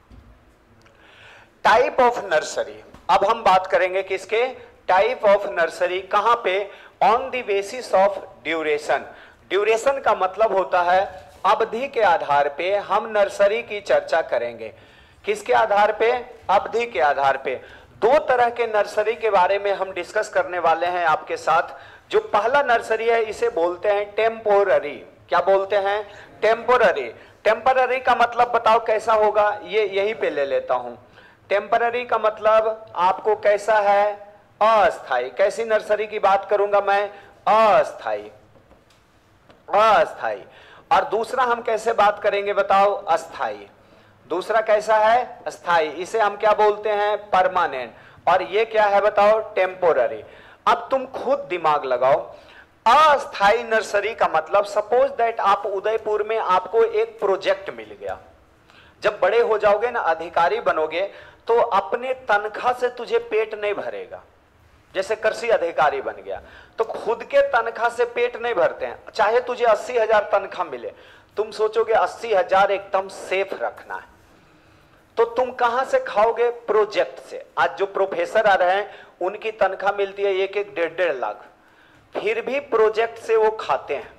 टाइप ऑफ नर्सरी, अब हम बात करेंगे किसके, टाइप ऑफ नर्सरी, कहां पे, on the basis of duration. Duration का मतलब होता है अवधि के आधार पे हम नर्सरी की चर्चा करेंगे, किसके आधार पे, अवधि के आधार पे। दो तरह के नर्सरी के बारे में हम डिस्कस करने वाले हैं आपके साथ। जो पहला नर्सरी है इसे बोलते हैं टेम्पोररी, क्या बोलते हैं, टेम्पोररी। टेम्पररी का मतलब बताओ कैसा होगा, ये यही पे ले लेता हूं। टेम्पररी का मतलब आपको कैसा है, अस्थाई। कैसी नर्सरी की बात करूंगा मैं, अस्थाई, अस्थाई। और दूसरा हम कैसे बात करेंगे बताओ, अस्थाई। दूसरा कैसा है, अस्थाई, इसे हम क्या बोलते हैं, परमानेंट। और ये क्या है बताओ, टेम्पोररी। अब तुम खुद दिमाग लगाओ, अस्थाई नर्सरी का मतलब, सपोज दैट आप उदयपुर में आपको एक प्रोजेक्ट मिल गया, जब बड़े हो जाओगे ना, अधिकारी बनोगे, तो अपने तनख्वाह से तुझे पेट नहीं भरेगा। जैसे कृषि अधिकारी बन गया तो खुद के तनख्वाह से पेट नहीं भरते हैं, चाहे तुझे अस्सी हजार तनख्वाह मिले, तुम सोचोगे अस्सी हजार एकदम सेफ रखना है, तो तुम कहां से खाओगे, प्रोजेक्ट से। आज जो प्रोफेसर आ रहे हैं उनकी तनख्वाह मिलती है एक एक डेढ़ डेढ़ लाख, फिर भी प्रोजेक्ट से वो खाते हैं।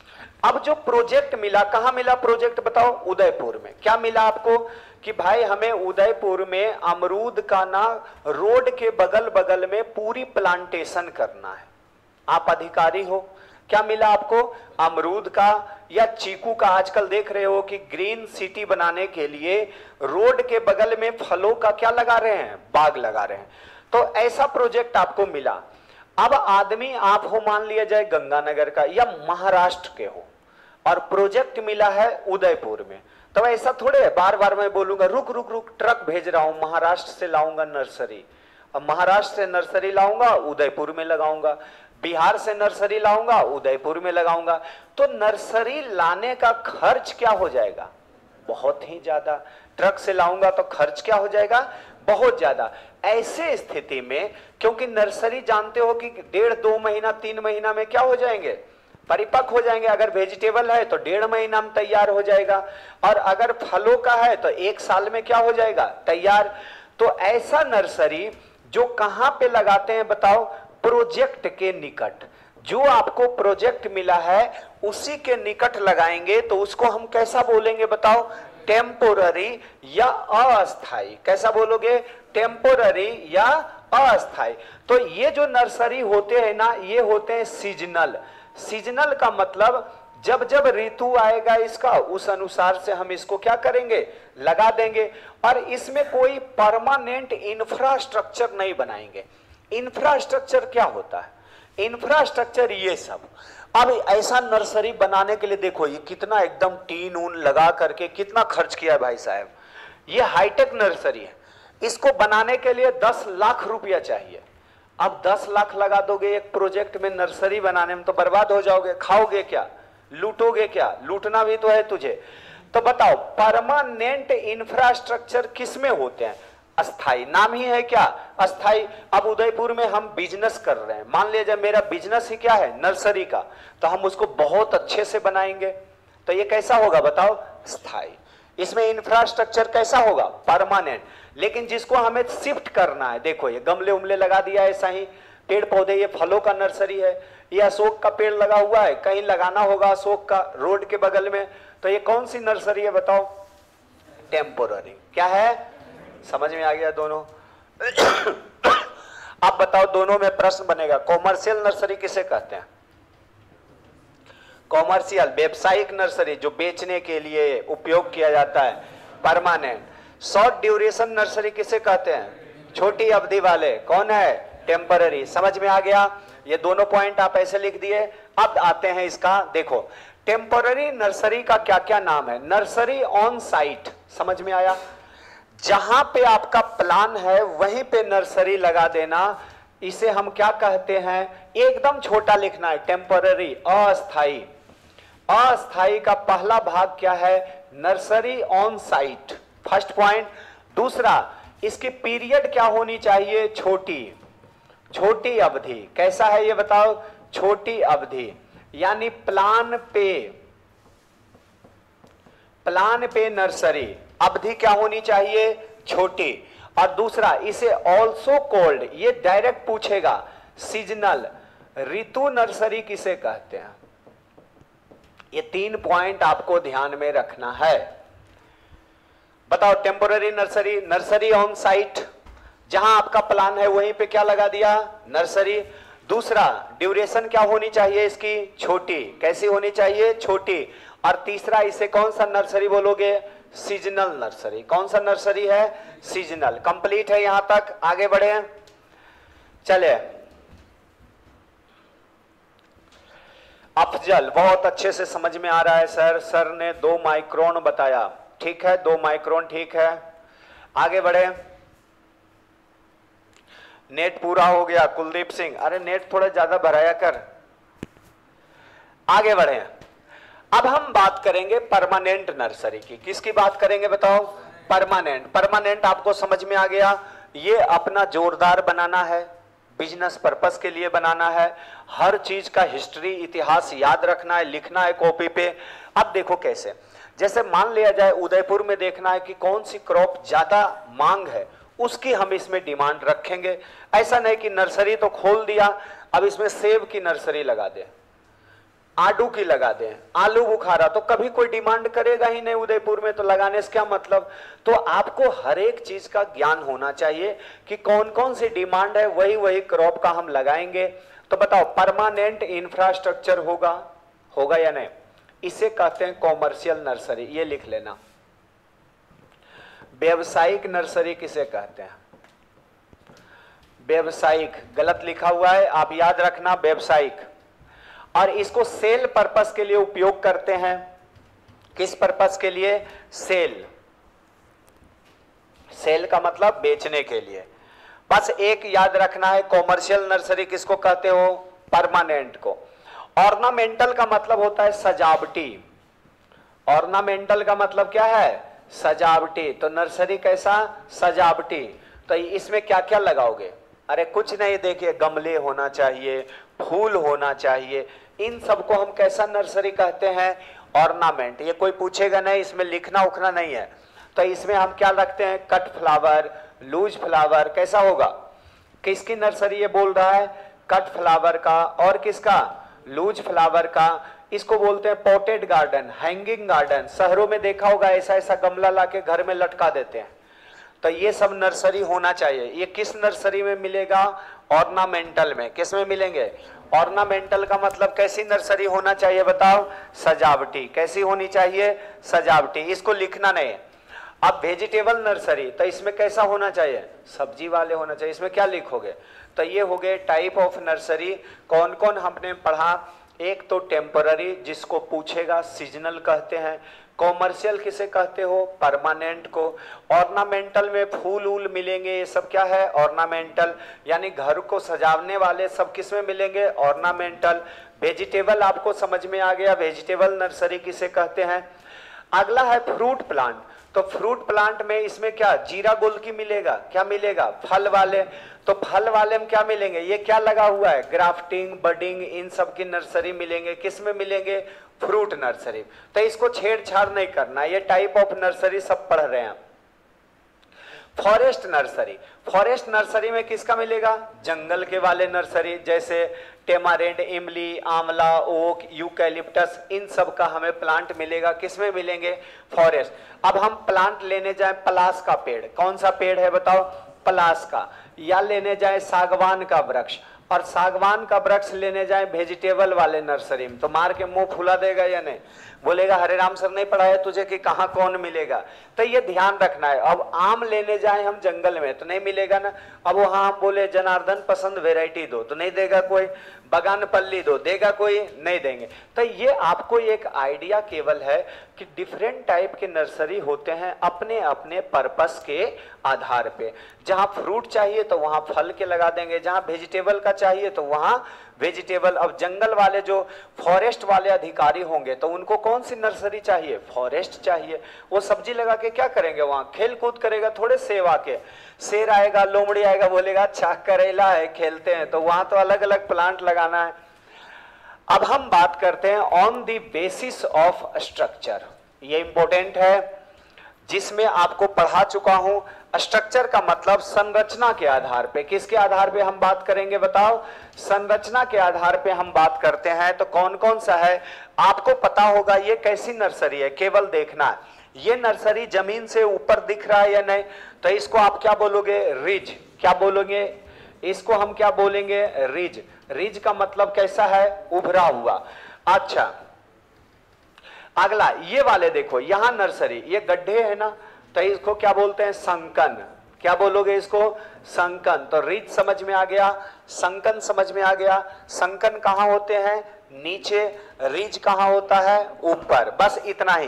अब जो प्रोजेक्ट मिला, कहां मिला प्रोजेक्ट बताओ, उदयपुर में। क्या मिला आपको कि भाई हमें उदयपुर में अमरूद का ना रोड के बगल बगल में पूरी प्लांटेशन करना है, आप अधिकारी हो, क्या मिला आपको, अमरूद का या चीकू का। आजकल देख रहे हो कि ग्रीन सिटी बनाने के लिए रोड के बगल में फलों का क्या लगा रहे हैं, बाग लगा रहे हैं। तो ऐसा प्रोजेक्ट आपको मिला। अब आदमी आप हो, मान लिया जाए गंगानगर का या महाराष्ट्र के हो, और प्रोजेक्ट मिला है उदयपुर में, तो ऐसा थोड़े है बार बार मैं बोलूंगा रुक रुक रुक ट्रक भेज रहा हूं, महाराष्ट्र से लाऊंगा नर्सरी, अब महाराष्ट्र से नर्सरी लाऊंगा उदयपुर में लगाऊंगा, बिहार से नर्सरी लाऊंगा उदयपुर में लगाऊंगा। तो नर्सरी लाने का खर्च क्या हो जाएगा, बहुत ही ज्यादा। ट्रक से लाऊंगा तो खर्च क्या हो जाएगा, बहुत ज्यादा। ऐसे स्थिति में, क्योंकि नर्सरी जानते हो कि डेढ़ दो महीना तीन महीना में क्या हो जाएंगे, परिपक्व हो जाएंगे। अगर वेजिटेबल है तो डेढ़ महीना में तैयार हो जाएगा, और अगर फलों का है तो एक साल में क्या हो जाएगा, तैयार। तो ऐसा नर्सरी जो कहां पे लगाते हैं बताओ, प्रोजेक्ट के निकट। जो आपको प्रोजेक्ट मिला है उसी के निकट लगाएंगे, तो उसको हम कैसा बोलेंगे बताओ, टेम्पोररी या अस्थाई। कैसा बोलोगे, टेम्पोररी या अस्थाई। तो ये जो नर्सरी होते हैं ना, ये होते हैं सीजनल। सीजनल का मतलब जब जब ऋतु आएगा इसका, उस अनुसार से हम इसको क्या करेंगे, लगा देंगे। और इसमें कोई परमानेंट इंफ्रास्ट्रक्चर नहीं बनाएंगे। इंफ्रास्ट्रक्चर क्या होता है, इंफ्रास्ट्रक्चर ये सब। अब ऐसा नर्सरी बनाने के लिए देखो ये कितना एकदम टीन ऊन लगा करके कितना खर्च किया है भाई साहब। ये हाईटेक नर्सरी है, इसको बनाने के लिए दस लाख रुपया चाहिए। अब दस लाख लगा दोगे एक प्रोजेक्ट में, नर्सरी बनाने में, तो बर्बाद हो जाओगे। खाओगे क्या, लूटोगे क्या, लूटना भी तो है तुझे। तो बताओ परमानेंट इंफ्रास्ट्रक्चर किस में होते हैं, अस्थाई। नाम ही है क्या, अस्थाई। अब उदयपुर में हम बिजनेस कर रहे हैं, मान लीजिए मेरा बिजनेस ही क्या है, नर्सरी का, तो हम उसको बहुत अच्छे से बनाएंगे, तो ये कैसा होगा बताओ, स्थाई। इसमें इंफ्रास्ट्रक्चर कैसा होगा, परमानेंट। लेकिन जिसको हमें शिफ्ट करना है, देखो ये गमले उमले लगा दिया है, ऐसा ही पेड़ पौधे, ये फलों का नर्सरी है, ये अशोक का पेड़ लगा हुआ है, कहीं लगाना होगा अशोक का रोड के बगल में, तो ये कौन सी नर्सरी है बताओ, टेम्पोररी। क्या है, समझ में आ गया दोनों? अब बताओ दोनों में प्रश्न बनेगा, कॉमर्शियल नर्सरी किसे कहते हैं? कॉमर्शियल व्यवसायिक नर्सरी जो बेचने के लिए उपयोग किया जाता है, परमानेंट। शॉर्ट ड्यूरेशन नर्सरी किसे कहते हैं? छोटी अवधि वाले, कौन है, टेम्पररी। समझ में आ गया? ये दोनों पॉइंट आप ऐसे लिख दिए। अब आते हैं इसका, देखो टेम्पररी नर्सरी का क्या क्या नाम है। नर्सरी ऑन साइट, समझ में आया? जहां पे आपका प्लान है वहीं पे नर्सरी लगा देना, इसे हम क्या कहते हैं? एकदम छोटा लिखना है, टेम्पररी, अस्थाई। अस्थाई का पहला भाग क्या है? Nursery on site, first point. दूसरा, इसकी पीरियड क्या होनी चाहिए? छोटी, छोटी अवधि। कैसा है ये बताओ? छोटी अवधि, यानी प्लान पे, प्लान पे नर्सरी, अवधि क्या होनी चाहिए? छोटी। और दूसरा, इसे ऑल्सो कॉल्ड, ये डायरेक्ट पूछेगा, सीजनल, ऋतु नर्सरी किसे कहते हैं? ये तीन पॉइंट आपको ध्यान में रखना है। बताओ, temporary nursery, nursery on site, जहां आपका प्लान है वहीं पे क्या लगा दिया? नर्सरी। दूसरा, ड्यूरेशन क्या होनी चाहिए इसकी? छोटी। कैसी होनी चाहिए? छोटी। और तीसरा, इसे कौन सा नर्सरी बोलोगे? Seasonal nursery. कौन सा नर्सरी है? सीजनल। कंप्लीट है यहां तक? आगे बढ़े, चले। अफजल, बहुत अच्छे से समझ में आ रहा है सर, सर ने दो माइक्रोन बताया, ठीक है, दो माइक्रोन ठीक है। आगे बढ़े, नेट पूरा हो गया। कुलदीप सिंह, अरे नेट थोड़ा ज्यादा भराया कर। आगे बढ़े, अब हम बात करेंगे परमानेंट नर्सरी की। किसकी बात करेंगे बताओ? परमानेंट। परमानेंट आपको समझ में आ गया, ये अपना जोरदार बनाना है, बिजनेस पर्पस के लिए बनाना है, हर चीज का हिस्ट्री, इतिहास याद रखना है, लिखना है कॉपी पे। अब देखो कैसे, जैसे मान लिया जाए उदयपुर में देखना है कि कौन सी क्रॉप ज्यादा मांग है, उसकी हम इसमें डिमांड रखेंगे। ऐसा नहीं कि नर्सरी तो खोल दिया, अब इसमें सेब की नर्सरी लगा दे, आडू की लगा दें, आलू बुखारा, तो कभी कोई डिमांड करेगा ही नहीं उदयपुर में, तो लगाने से क्या मतलब? तो आपको हर एक चीज का ज्ञान होना चाहिए कि कौन कौन सी डिमांड है, वही वही क्रॉप का हम लगाएंगे। तो बताओ, परमानेंट इंफ्रास्ट्रक्चर होगा, होगा या नहीं? इसे कहते हैं कॉमर्शियल नर्सरी, ये लिख लेना। व्यावसायिक नर्सरी किसे कहते हैं? व्यावसायिक, गलत लिखा हुआ है, आप याद रखना, व्यावसायिक। और इसको सेल पर्पस के लिए उपयोग करते हैं। किस पर्पस के लिए? सेल। सेल का मतलब बेचने के लिए। बस एक याद रखना है, कॉमर्शियल नर्सरी किसको कहते हो? परमानेंट को। ऑर्नामेंटल का मतलब होता है सजावटी। ऑर्नामेंटल का मतलब क्या है? सजावटी। तो नर्सरी कैसा? सजावटी। तो इसमें क्या क्या लगाओगे? अरे कुछ नहीं, देखिए गमले होना चाहिए, फूल होना चाहिए, इन सबको हम कैसा नर्सरी कहते हैं? ऑर्नामेंट। ये कोई पूछेगा नहीं, इसमें लिखना उखना नहीं है। तो इसमें हम क्या रखते हैं? Cut flower, loose flower. कैसा होगा? किसकी नर्सरी ये बोल रहा है? कट फ्लावर का। और किसका? लूज फ्लावर का। इसको बोलते हैं पॉटेड गार्डन, हैंगिंग गार्डन। शहरों में देखा होगा ऐसा ऐसा गमला लाके घर में लटका देते हैं। तो ये सब नर्सरी होना चाहिए। ये किस नर्सरी में मिलेगा? ऑर्नामेंटल में। किस में मिलेंगे? ऑर्नामेंटल का मतलब कैसी नर्सरी होना चाहिए बताओ? सजावटी। कैसी होनी चाहिए? सजावटी। इसको लिखना नहीं है। अब वेजिटेबल नर्सरी, तो इसमें कैसा होना चाहिए? सब्जी वाले होना चाहिए। इसमें क्या लिखोगे? तो ये हो गए टाइप ऑफ नर्सरी। कौन कौन हमने पढ़ा? एक तो टेम्पररी, जिसको पूछेगा सीजनल कहते हैं। कॉमर्शियल किसे कहते हो? परमानेंट को। ऑर्नामेंटल में फूल वूल मिलेंगे, ये सब क्या है? ऑर्नामेंटल, यानी घर को सजावने वाले सब किस में मिलेंगे? ऑर्नामेंटल। वेजिटेबल आपको समझ में आ गया, वेजिटेबल नर्सरी किसे कहते हैं। अगला है फ्रूट प्लांट। तो फ्रूट प्लांट में इसमें क्या जीरा गोल्की मिलेगा, क्या मिलेगा, फल वाले। तो फल वाले में क्या मिलेंगे, ये क्या लगा हुआ है, ग्राफ्टिंग, बडिंग, इन सब की नर्सरी मिलेंगे। किस में मिलेंगे, फ्रूट नर्सरी। तो इसको छेड़छाड़ नहीं करना, ये टाइप ऑफ नर्सरी सब पढ़ रहे हैं। फॉरेस्ट नर्सरी, फॉरेस्ट नर्सरी में किसका मिलेगा, जंगल के वाले नर्सरी, जैसे टेमारेंट, इमली, आंवला, ओक, यूकैलिप्टस, इन सब का हमें प्लांट मिलेगा। किसमें मिलेंगे, फॉरेस्ट। अब हम प्लांट लेने जाए पलास का पेड़, कौन सा पेड़ है बताओ, पलास का, या लेने जाए सागवान का वृक्ष, और सागवान का वृक्ष लेने जाए वेजिटेबल वाले नर्सरी में, तो मार के मुंह फुला देगा या नहीं, बोलेगा हरे राम सर नहीं पढ़ाया तुझे कि कहाँ कौन मिलेगा। तो ये ध्यान रखना है। अब आम लेने जाए हम जंगल में तो नहीं मिलेगा ना, अब वहां हम बोले जनार्दन पसंद वेराइटी दो तो नहीं देगा कोई, बगान पल्ली दो देगा कोई, नहीं देंगे। तो ये आपको एक आइडिया केवल है कि डिफरेंट टाइप के नर्सरी होते हैं अपने अपने पर्पस के आधार पे। जहां फ्रूट चाहिए तो वहां फल के लगा देंगे, जहां वेजिटेबल का चाहिए तो वहां वेजिटेबल। अब जंगल वाले जो फॉरेस्ट वाले अधिकारी होंगे तो उनको कौन सी नर्सरी चाहिए, फॉरेस्ट चाहिए। वो सब्जी लगा के क्या करेंगे, वहां खेल कूद करेगा थोड़े सेव आके, शेर आएगा, लोमड़ी आएगा, बोलेगा अच्छा करेला है खेलते हैं, तो वहां तो अलग अलग प्लांट लगाना है। अब हम बात करते हैं on the basis of structure, ये इंपॉर्टेंट है जिसमें आपको पढ़ा चुका हूं। स्ट्रक्चर का मतलब संरचना के आधार पे, किसके आधार पे हम बात करेंगे बताओ, संरचना के आधार पे हम बात करते हैं। तो कौन कौन सा है आपको पता होगा, ये कैसी नर्सरी है केवल देखना है। ये नर्सरी जमीन से ऊपर दिख रहा है या नहीं, तो इसको आप क्या बोलोगे, रिज, क्या बोलोगे इसको हम क्या बोलेंगे, रिज। रिज का मतलब कैसा है, उभरा हुआ। अच्छा अगला ये वाले देखो, यहां नर्सरी, ये गड्ढे है ना, तो इसको क्या बोलते हैं, संकन, क्या बोलोगे इसको, संकन। तो रिज समझ में आ गया, संकन समझ में आ गया। संकन कहां होते हैं, नीचे, रिज कहां होता है, ऊपर, बस इतना ही।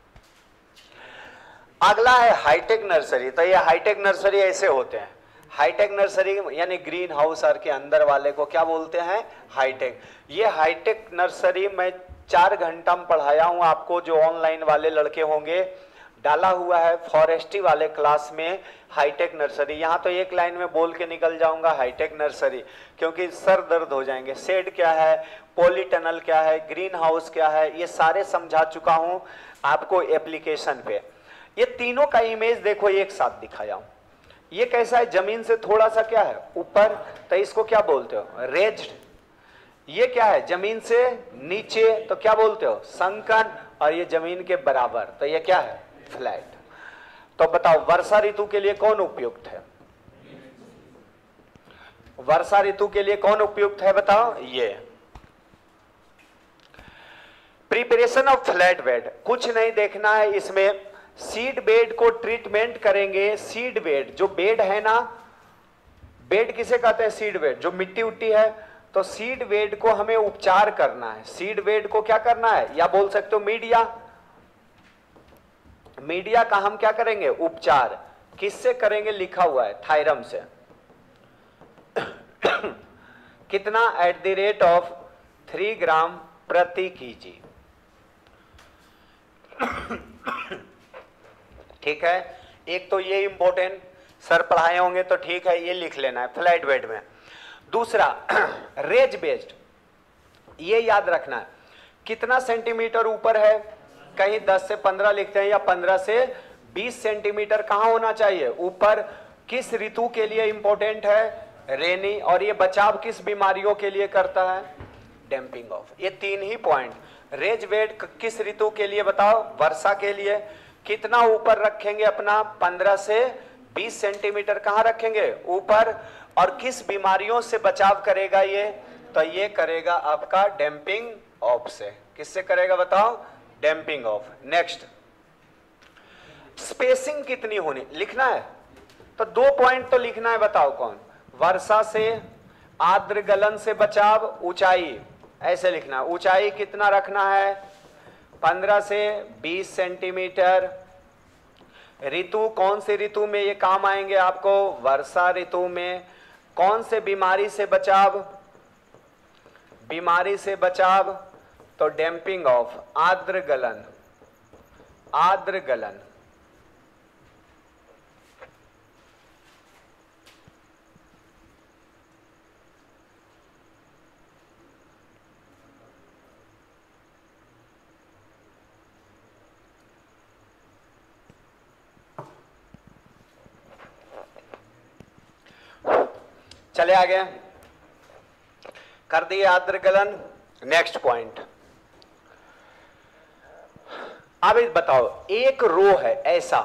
अगला है हाईटेक नर्सरी, तो ये हाईटेक नर्सरी ऐसे होते हैं। हाईटेक नर्सरी यानी ग्रीन हाउस और के अंदर वाले को क्या बोलते हैं, हाईटेक। ये हाईटेक नर्सरी मैं चार घंटा में पढ़ाया हूं आपको, जो ऑनलाइन वाले लड़के होंगे डाला हुआ है फॉरेस्ट्री वाले क्लास में हाईटेक नर्सरी। यहाँ तो एक लाइन में बोल के निकल जाऊंगा हाईटेक नर्सरी, क्योंकि सर दर्द हो जाएंगे। शेड क्या है, पॉलीटनल क्या है, ग्रीन हाउस क्या है, ये सारे समझा चुका हूं आपको एप्लीकेशन पे। ये तीनों का इमेज देखो एक साथ दिखाया हूं। ये कैसा है, जमीन से थोड़ा सा क्या है ऊपर, तो इसको क्या बोलते हो, रेज्ड। ये क्या है, जमीन से नीचे, तो क्या बोलते हो, संकन। और ये जमीन के बराबर, तो ये क्या है, फ्लैट। तो बताओ वर्षा ऋतु के लिए कौन उपयुक्त है, वर्षा ऋतु के लिए कौन उपयुक्त है बताओ, ये। प्रिपरेशन ऑफ फ्लैट बेड, कुछ नहीं देखना है इसमें। सीड बेड को ट्रीटमेंट करेंगे। सीड बेड जो बेड है ना, बेड किसे कहते हैं, सीड बेड, जो मिट्टी उट्टी है, तो सीड बेड को हमें उपचार करना है। सीड बेड को क्या करना है, या बोल सकते हो मीडिया, मीडिया का हम क्या करेंगे, उपचार। किससे करेंगे, लिखा हुआ है थायरम से। कितना, at the rate of three gram प्रति केजी। ठीक है, एक तो ये इंपॉर्टेंट सर पढ़ाए होंगे तो ठीक है, ये लिख लेना है फ्लैट बेड में। दूसरा रेज बेस्ड, ये याद रखना है कितना सेंटीमीटर ऊपर है, कहीं दस से पंद्रह लिखते हैं, या पंद्रह से बीस सेंटीमीटर कहां होना चाहिए, ऊपर। किस ऋतु के लिए इंपॉर्टेंट है, रेनी। और ये बचाव किस बीमारियों के लिए करता है, डैम्पिंग ऑफ। ये तीन ही पॉइंट। रेज बेड किस ऋतु के लिए बताओ, वर्षा के लिए। कितना ऊपर रखेंगे अपना, पंद्रह से बीस सेंटीमीटर कहां रखेंगे, ऊपर। और किस बीमारियों से बचाव करेगा ये, तो ये करेगा आपका डैम्पिंग ऑफ से। किससे करेगा बताओ, डैम्पिंग ऑफ। नेक्स्ट, स्पेसिंग कितनी होनी, लिखना है। तो दो पॉइंट तो लिखना है, बताओ कौन, वर्षा से, आर्द्र गलन से बचाव, ऊंचाई, ऐसे लिखना है। ऊंचाई कितना रखना है, पंद्रह से बीस सेंटीमीटर। ऋतु, कौन से ऋतु में ये काम आएंगे आपको, वर्षा ऋतु में। कौन से बीमारी से बचाव, बीमारी से बचाव, तो डैम्पिंग ऑफ, आर्द्र गलन, आर्द्र गलन। चले आगे, कर दिए आर्द्र गलन। नेक्स्ट पॉइंट, अब बताओ, एक रो है ऐसा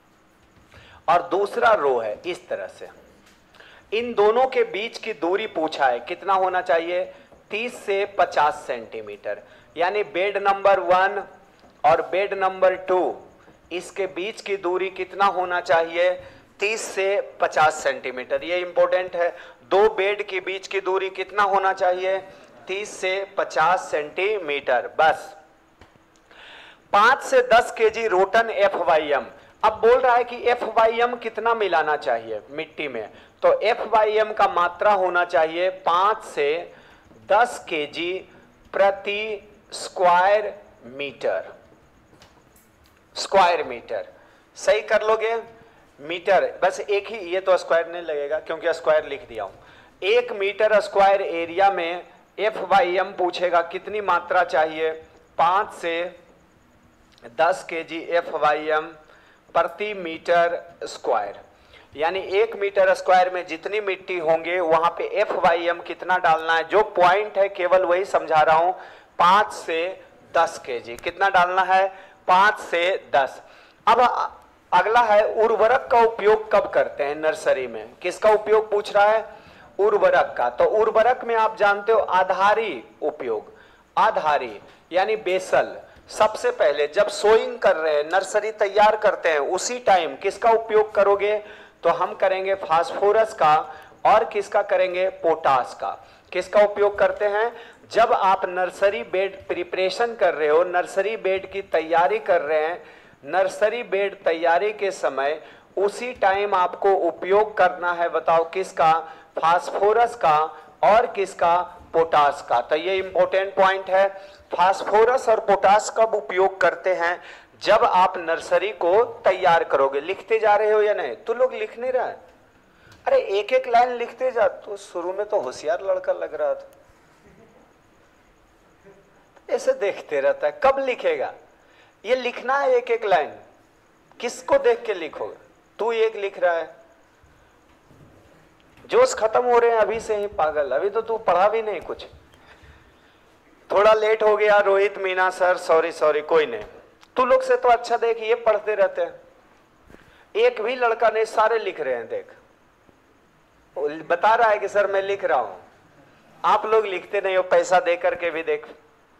और दूसरा रो है इस तरह से, इन दोनों के बीच की दूरी पूछा है, कितना होना चाहिए? तीस से पचास सेंटीमीटर। यानी बेड नंबर वन और बेड नंबर टू, इसके बीच की दूरी कितना होना चाहिए? तीस से पचास सेंटीमीटर। ये इंपॉर्टेंट है। दो बेड के बीच की दूरी कितना होना चाहिए? तीस से पचास सेंटीमीटर। बस। पांच से दस KG rotten F Y M. अब बोल रहा है कि एफ वाई एम कितना मिलाना चाहिए मिट्टी में, तो एफ वाई एम का मात्रा होना चाहिए पांच से दस केजी प्रति स्क्वायर मीटर। स्क्वायर मीटर सही कर लोगे? मीटर बस एक ही, ये तो स्क्वायर नहीं लगेगा क्योंकि स्क्वायर लिख दिया हूं। एक मीटर स्क्वायर एरिया में एफ वाई एम पूछेगा कितनी मात्रा चाहिए? पांच से दस केजी एफ वाई एम प्रति मीटर स्क्वायर। यानी एक मीटर स्क्वायर में जितनी मिट्टी होंगे वहां पे एफ वाई एम कितना डालना है? जो पॉइंट है केवल वही समझा रहा हूं, पांच से दस केजी। कितना डालना है? पांच से दस। अब अगला है उर्वरक का उपयोग कब करते हैं नर्सरी में? किसका उपयोग पूछ रहा है? उर्वरक का। तो उर्वरक में आप जानते हो आधारी उपयोग, आधारी यानी बेसल। सबसे पहले जब सोइंग कर रहे हैं, नर्सरी तैयार करते हैं, उसी टाइम किसका उपयोग करोगे? तो हम करेंगे फास्फोरस का और किसका करेंगे? पोटास का। किसका उपयोग करते हैं? जब आप नर्सरी बेड प्रिपरेशन कर रहे हो, नर्सरी बेड की तैयारी कर रहे हैं, नर्सरी बेड तैयारी के समय उसी टाइम आपको उपयोग करना है। बताओ किसका? फास्फोरस का और किसका? पोटास का। तो ये इंपॉर्टेंट पॉइंट है। फास्फोरस और पोटास कब उपयोग करते हैं? जब आप नर्सरी को तैयार करोगे। लिखते जा रहे हो या नहीं? तू लोग लिख नहीं रहा है? अरे एक एक लाइन लिखते जा। तो शुरू में तो होशियार लड़का लग रहा था, ऐसे देखते रहता है। कब लिखेगा? ये लिखना है एक एक लाइन। किसको देख के लिखोगे? तू एक लिख रहा है, जोश खत्म हो रहे हैं अभी से ही पागल। अभी तो तू पढ़ा भी नहीं कुछ। थोड़ा लेट हो गया Rohit Meena sir, sorry sorry, कोई नहीं। तू लोग से तो अच्छा देख, ये पढ़ते रहते हैं। एक भी लड़का नहीं, सारे लिख रहे हैं। देख बता रहा है कि सर मैं लिख रहा हूं। आप लोग लिखते नहीं हो, पैसा दे करके भी। देख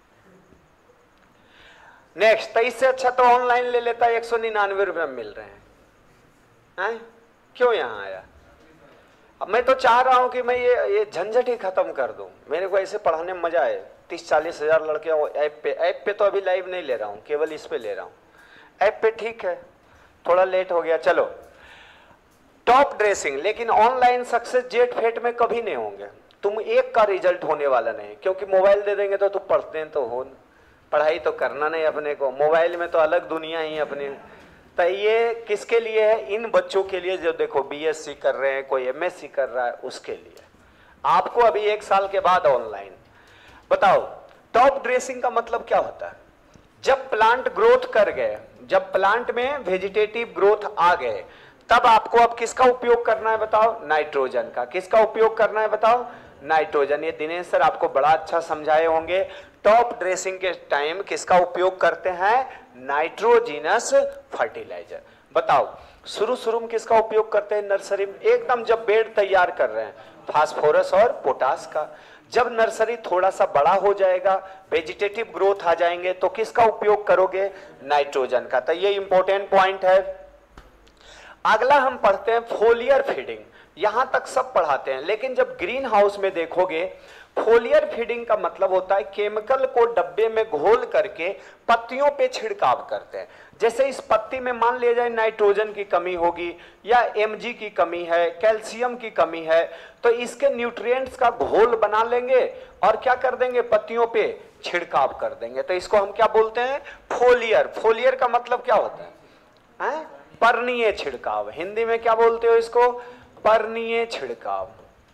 नेक्स्ट, तो इससे अच्छा तो ऑनलाइन ले लेता है, एक सौ निन्यानवे रुपये मिल रहे हैं, हैं? क्यों यहां आया? अब मैं तो चाह रहा हूं कि मैं ये ये झंझट ही खत्म कर दूं। मेरे को ऐसे पढ़ाने में मजा आए। तीस चालीस हजार लड़के ऐप पे, ऐप पे तो अभी लाइव नहीं ले रहा हूं, केवल इस पे ले रहा हूं। ऐप पे ठीक है, थोड़ा लेट हो गया। चलो, टॉप ड्रेसिंग। लेकिन ऑनलाइन सक्सेस जेट फेट में कभी नहीं होंगे। तुम एक का रिजल्ट होने वाला नहीं, क्योंकि मोबाइल दे देंगे तो तुम पढ़ते हैं तो हो, पढ़ाई तो करना नहीं अपने को। मोबाइल में तो अलग दुनिया ही अपनी। तो ये किसके लिए है? इन बच्चों के लिए जो देखो बी एस सी कर रहे हैं, कोई एम एस सी कर रहा है, उसके लिए। आपको अभी एक साल के बाद ऑनलाइन। बताओ टॉप ड्रेसिंग का मतलब क्या होता है? जब प्लांट ग्रोथ कर गए, जब प्लांट में वेजिटेटिव ग्रोथ आ गए, तब आपको अब किसका उपयोग करना है? बताओ नाइट्रोजन का। किसका उपयोग करना है? बताओ नाइट्रोजन। ये दिनेश सर आपको बड़ा अच्छा समझाए होंगे। टॉप ड्रेसिंग के टाइम किसका उपयोग करते हैं? Nitrogenous fertiliser. बताओ शुरू शुरू में किसका उपयोग करते हैं नर्सरी में? एकदम जब बेड तैयार कर रहे हैं, फास्फोरस और पोटास का। जब नर्सरी थोड़ा सा बड़ा हो जाएगा, वेजिटेटिव ग्रोथ आ जाएंगे, तो किसका उपयोग करोगे? नाइट्रोजन का। तो ये इंपॉर्टेंट पॉइंट है। अगला हम पढ़ते हैं फोलियर फीडिंग। यहां तक सब पढ़ाते हैं, लेकिन जब ग्रीन हाउस में देखोगे, फोलियर फीडिंग का मतलब होता है केमिकल को डब्बे में घोल करके पत्तियों पे छिड़काव करते हैं। जैसे इस पत्ती में मान लिया जाए नाइट्रोजन की कमी होगी, या एमजी की कमी है, कैल्शियम की कमी है, तो इसके न्यूट्रिएंट्स का घोल बना लेंगे और क्या कर देंगे? पत्तियों पे छिड़काव कर देंगे। तो इसको हम क्या बोलते हैं? फोलियर। फोलियर का मतलब क्या होता है? हैं? पर्णीय छिड़काव। हिंदी में क्या बोलते हो इसको? पर्णीय छिड़काव।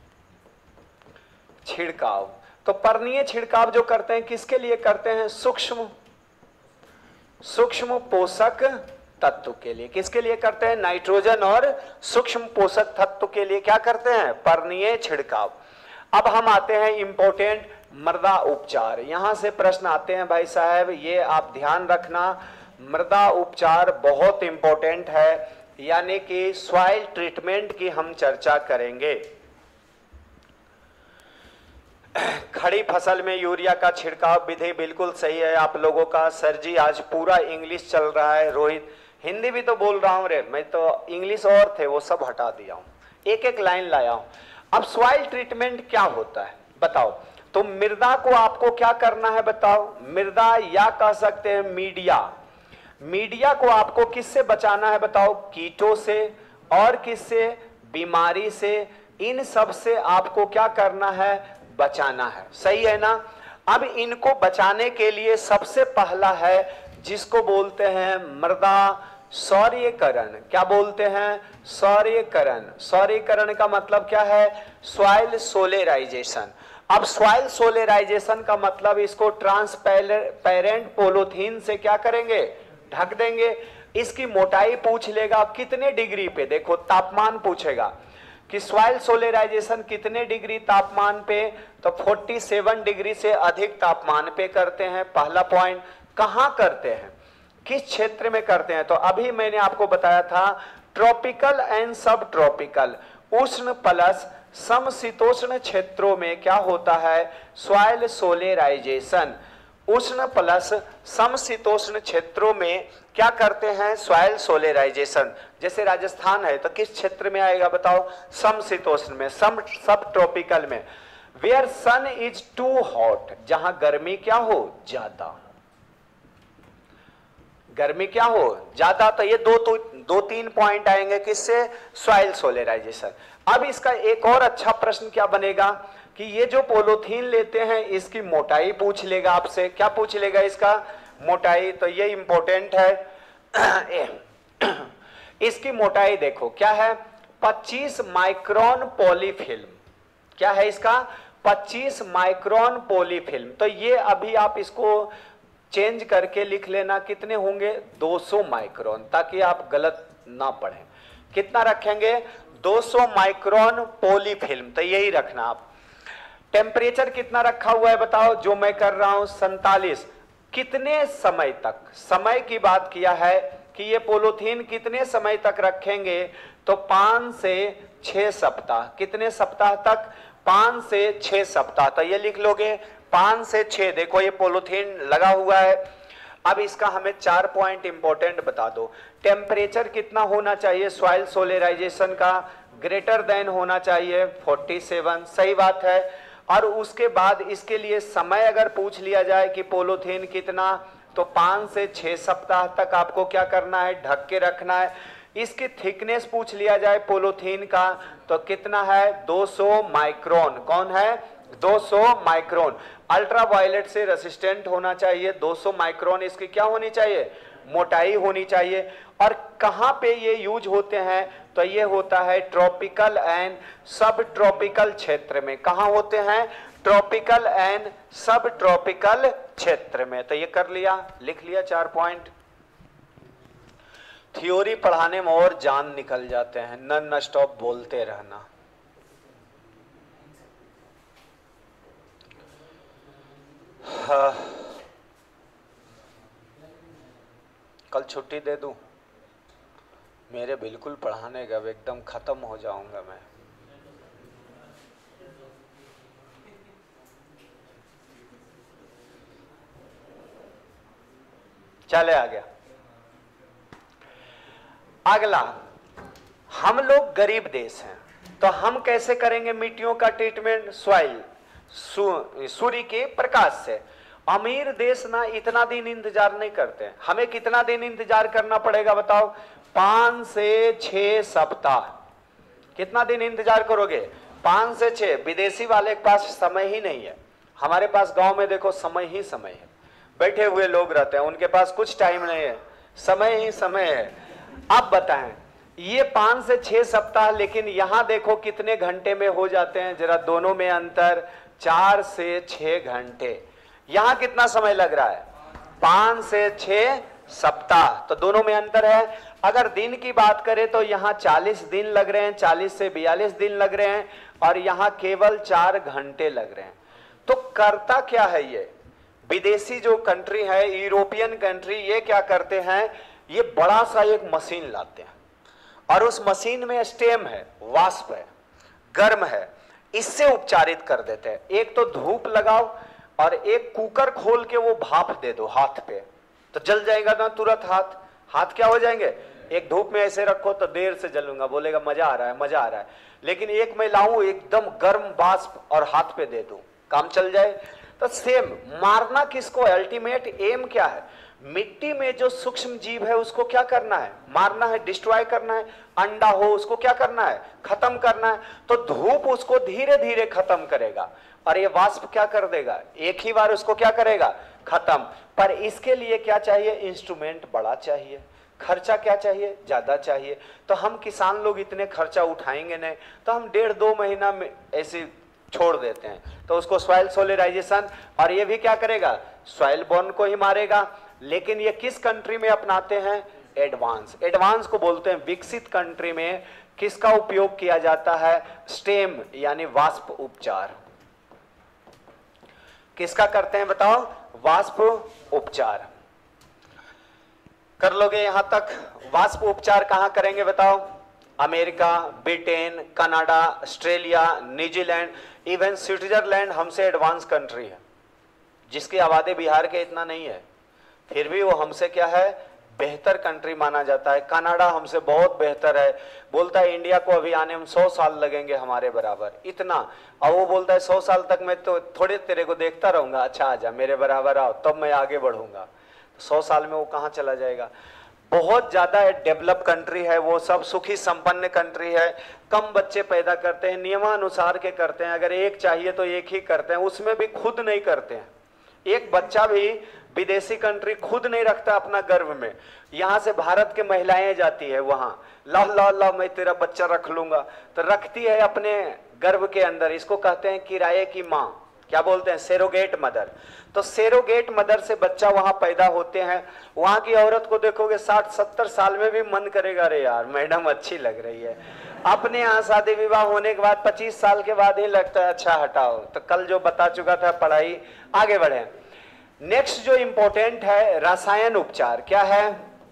छिड़काव। तो पर्णीय छिड़काव जो करते हैं, किसके लिए करते हैं? सूक्ष्म सूक्ष्म पोषक तत्व के लिए। किसके लिए करते हैं? नाइट्रोजन और सूक्ष्म पोषक तत्व के लिए क्या करते हैं? पर्णीय छिड़काव। अब हम आते हैं इंपॉर्टेंट मृदा उपचार। यहां से प्रश्न आते हैं भाई साहब, ये आप ध्यान रखना, मृदा उपचार बहुत इंपॉर्टेंट है, यानी कि सॉइल ट्रीटमेंट की हम चर्चा करेंगे। खड़ी फसल में यूरिया का छिड़काव विधि बिल्कुल सही है आप लोगों का। सर जी आज पूरा इंग्लिश चल रहा है। रोहित हिंदी भी तो बोल रहा हूं रे, मैं तो इंग्लिश और थे वो सब हटा दिया हूं, एक एक लाइन लाया हूं। अब सॉइल ट्रीटमेंट क्या होता है बताओ? तो मृदा को आपको क्या करना है बताओ? मृदा या कह सकते हैं मीडिया, मीडिया को आपको किससे बचाना है बताओ? कीटों से और किससे? बीमारी से। इन सब से आपको क्या करना है? बचाना है। सही है ना? अब इनको बचाने के लिए सबसे पहला है जिसको बोलते हैं मृदा सौर्यकरण। क्या बोलते हैं? सौर्यकरण। सौर्यकरण का मतलब क्या है? Soil solarisation. अब सॉइल सोलेराइजेशन का मतलब इसको ट्रांसपेरेंट पॉलीथीन से क्या करेंगे? ढक देंगे। इसकी मोटाई पूछ लेगा कितने डिग्री पे, देखो तापमान पूछेगा कि सॉइल सोलेराइजेशन कितने डिग्री तापमान पे, तो सैंतालीस डिग्री से अधिक तापमान पे करते हैं। पहला पॉइंट। कहां करते हैं? किस क्षेत्र में करते हैं? तो अभी मैंने आपको बताया था ट्रॉपिकल एंड सब ट्रॉपिकल, उष्ण प्लस समशीतोष्ण क्षेत्रों में क्या होता है? Soil solarisation. उष्ण प्लस समशीतोष्ण क्षेत्रों में क्या करते हैं? Soil solarisation. जैसे राजस्थान है तो किस क्षेत्र में आएगा बताओ? समशीतोष्ण में, सम सब ट्रॉपिकल में। Where sun is too hot, जहां गर्मी क्या हो? ज्यादा। गर्मी क्या हो? ज्यादा। तो ये दो तो, दो तीन पॉइंट आएंगे किससे? Soil solarisation. अब इसका एक और अच्छा प्रश्न क्या बनेगा कि ये जो पॉलीथीन लेते हैं इसकी मोटाई पूछ लेगा आपसे। क्या पूछ लेगा? इसका मोटाई। तो ये इंपॉर्टेंट है। इसकी मोटाई देखो क्या है? पच्चीस माइक्रोन पॉलीफिल्म। क्या है इसका? पच्चीस माइक्रोन पॉलीफिल्म। तो ये अभी आप इसको चेंज करके लिख लेना, कितने होंगे? दो सौ माइक्रोन, ताकि आप गलत ना पढ़ें। कितना रखेंगे? दो सौ माइक्रोन पॉलीफिल्म। तो यही रखना आप। टेम्परेचर कितना रखा हुआ है बताओ? जो मैं कर रहा हूं सैंतालीस। कितने समय तक? समय की बात किया है कि ये पॉलीथीन कितने समय तक रखेंगे? तो पांच से छह सप्ताह। कितने सप्ताह तक? पांच से छह सप्ताह। तो ये लिख लोगे पांच से छह। देखो ये पॉलीथीन लगा हुआ है। अब इसका हमें चार पॉइंट इंपॉर्टेंट बता दो। टेम्परेचर कितना होना चाहिए सॉइल सोलेराइजेशन का? ग्रेटर देन होना चाहिए सैंतालीस। सही बात है। और उसके बाद इसके लिए समय अगर पूछ लिया जाए कि पॉलीथीन कितना, तो पांच से छह सप्ताह तक आपको क्या करना है? ढक के रखना है। इसकी थिकनेस पूछ लिया जाए पॉलीथीन का, तो कितना है? दो सौ माइक्रोन। कौन है? दो सौ माइक्रोन। अल्ट्रावायलेट से रेसिस्टेंट होना चाहिए। दो सौ माइक्रोन इसकी क्या होनी चाहिए? मोटाई होनी चाहिए। और कहां पे ये यूज होते हैं? तो ये होता है ट्रॉपिकल एंड सब ट्रॉपिकल क्षेत्र में। कहां होते हैं? ट्रॉपिकल एंड सब ट्रॉपिकल क्षेत्र में। तो ये कर लिया, लिख लिया चार पॉइंट। थ्योरी पढ़ाने में और जान निकल जाते हैं, नन स्टॉप बोलते रहना। हाँ। कल छुट्टी दे दूं? मेरे बिल्कुल पढ़ाने का एकदम खत्म हो जाऊंगा मैं। चले आ गया। अगला, हम लोग गरीब देश हैं तो हम कैसे करेंगे मिट्टियों का ट्रीटमेंट? सॉइल सूर्य के प्रकाश से। अमीर देश ना इतना दिन इंतजार नहीं करते। हमें कितना दिन इंतजार करना पड़ेगा बताओ? पांच से छह सप्ताह। कितना दिन इंतजार करोगे? पांच से छह। विदेशी वाले के पास समय ही नहीं है। हमारे पास गांव में देखो समय ही समय है, बैठे हुए लोग रहते हैं, उनके पास कुछ टाइम नहीं है, समय ही समय है। अब बताएं, ये पांच से छह सप्ताह, लेकिन यहां देखो कितने घंटे में हो जाते हैं, जरा दोनों में अंतर, चार से छह घंटे। यहां कितना समय लग रहा है? पांच से छह सप्ताह, तो दोनों में अंतर है। अगर दिन की बात करें तो यहाँ चालीस दिन लग रहे हैं, चालीस से बयालीस दिन लग रहे हैं, और यहाँ केवल चार घंटे लग रहे हैं। तो करता क्या है ये विदेशी जो कंट्री है, यूरोपियन कंट्री, ये क्या करते हैं, ये बड़ा सा एक मशीन लाते हैं और उस मशीन में स्टेम है, वाष्प है, गर्म है, इससे उपचारित कर देते हैं। एक तो धूप लगाओ और एक कुकर खोल के वो भाप दे दो हाथ पे, तो जल जाएगा ना तुरंत हाथ। हाथ क्या हो जाएंगे, एक धूप में ऐसे रखो तो देर से जलूंगा, बोलेगा मजा आ रहा है मजा आ रहा है। लेकिन एक मैं लाऊं एकदम गर्म वाष्प और हाथ पे दे दूं, काम चल जाए। तो सेम मारना किसको, अल्टीमेट एम क्या है, मिट्टी में जो सूक्ष्म जीव है उसको क्या करना है, मारना है, डिस्ट्रॉय करना है। अंडा हो उसको क्या करना है, खत्म करना है। तो धूप उसको धीरे धीरे खत्म करेगा और ये वाष्प क्या कर देगा, एक ही बार उसको क्या करेगा, खत्म। पर इसके लिए क्या चाहिए, इंस्ट्रूमेंट बड़ा चाहिए, खर्चा क्या चाहिए, ज्यादा चाहिए। तो हम किसान लोग इतने खर्चा उठाएंगे नहीं, तो हम डेढ़ दो महीना में ऐसे छोड़ देते हैं। तो उसको सॉइल सोलराइजेशन, और ये भी क्या करेगा, सॉइल बॉर्न को ही मारेगा। लेकिन ये किस कंट्री में अपनाते हैं, एडवांस। एडवांस को बोलते हैं विकसित कंट्री में किसका उपयोग किया जाता है, स्टेम यानी वाष्प उपचार। किसका करते हैं बताओ, वाष्प उपचार। कर लोगे यहां तक। वाष्प उपचार कहां करेंगे बताओ, America, Britain, Canada, Australia, New Zealand, even Switzerland हमसे एडवांस कंट्री है, जिसकी आबादी बिहार के इतना नहीं है, फिर भी वो हमसे क्या है, बेहतर कंट्री माना जाता है। कनाडा हमसे बहुत बेहतर है, बोलता है इंडिया को अभी आने में सौ साल लगेंगे हमारे बराबर, इतना। और वो बोलता है सौ साल तक मैं तो थोड़े तेरे को देखता रहूंगा, अच्छा आजा मेरे बराबर आओ तब मैं आगे बढ़ूंगा। सौ साल में वो कहाँ चला जाएगा। बहुत ज्यादा डेवलप कंट्री है, वो सब सुखी संपन्न कंट्री है, कम बच्चे पैदा करते हैं, नियमानुसार के करते हैं, अगर एक चाहिए तो एक ही करते हैं, उसमें भी खुद नहीं करते हैं। एक बच्चा भी विदेशी कंट्री खुद नहीं रखता अपना गर्भ में, यहाँ से भारत के महिलाएं जाती है वहां, ला ला ला मैं तेरा बच्चा रख लूंगा, तो रखती है अपने गर्भ के अंदर। इसको कहते हैं किराए की माँ, क्या बोलते हैं, सेरोगेट मदर। तो सेरोगेट मदर से बच्चा वहां पैदा होते हैं। वहां की औरत को देखोगे साठ सत्तर साल में भी मन करेगा, अरे यार मैडम अच्छी लग रही है। अपने यहाँ शादी विवाह होने के बाद पच्चीस साल के बाद ही लगता है अच्छा हटाओ। तो कल जो बता चुका था पढ़ाई, आगे बढ़े। नेक्स्ट जो इंपॉर्टेंट है रसायन उपचार, क्या है,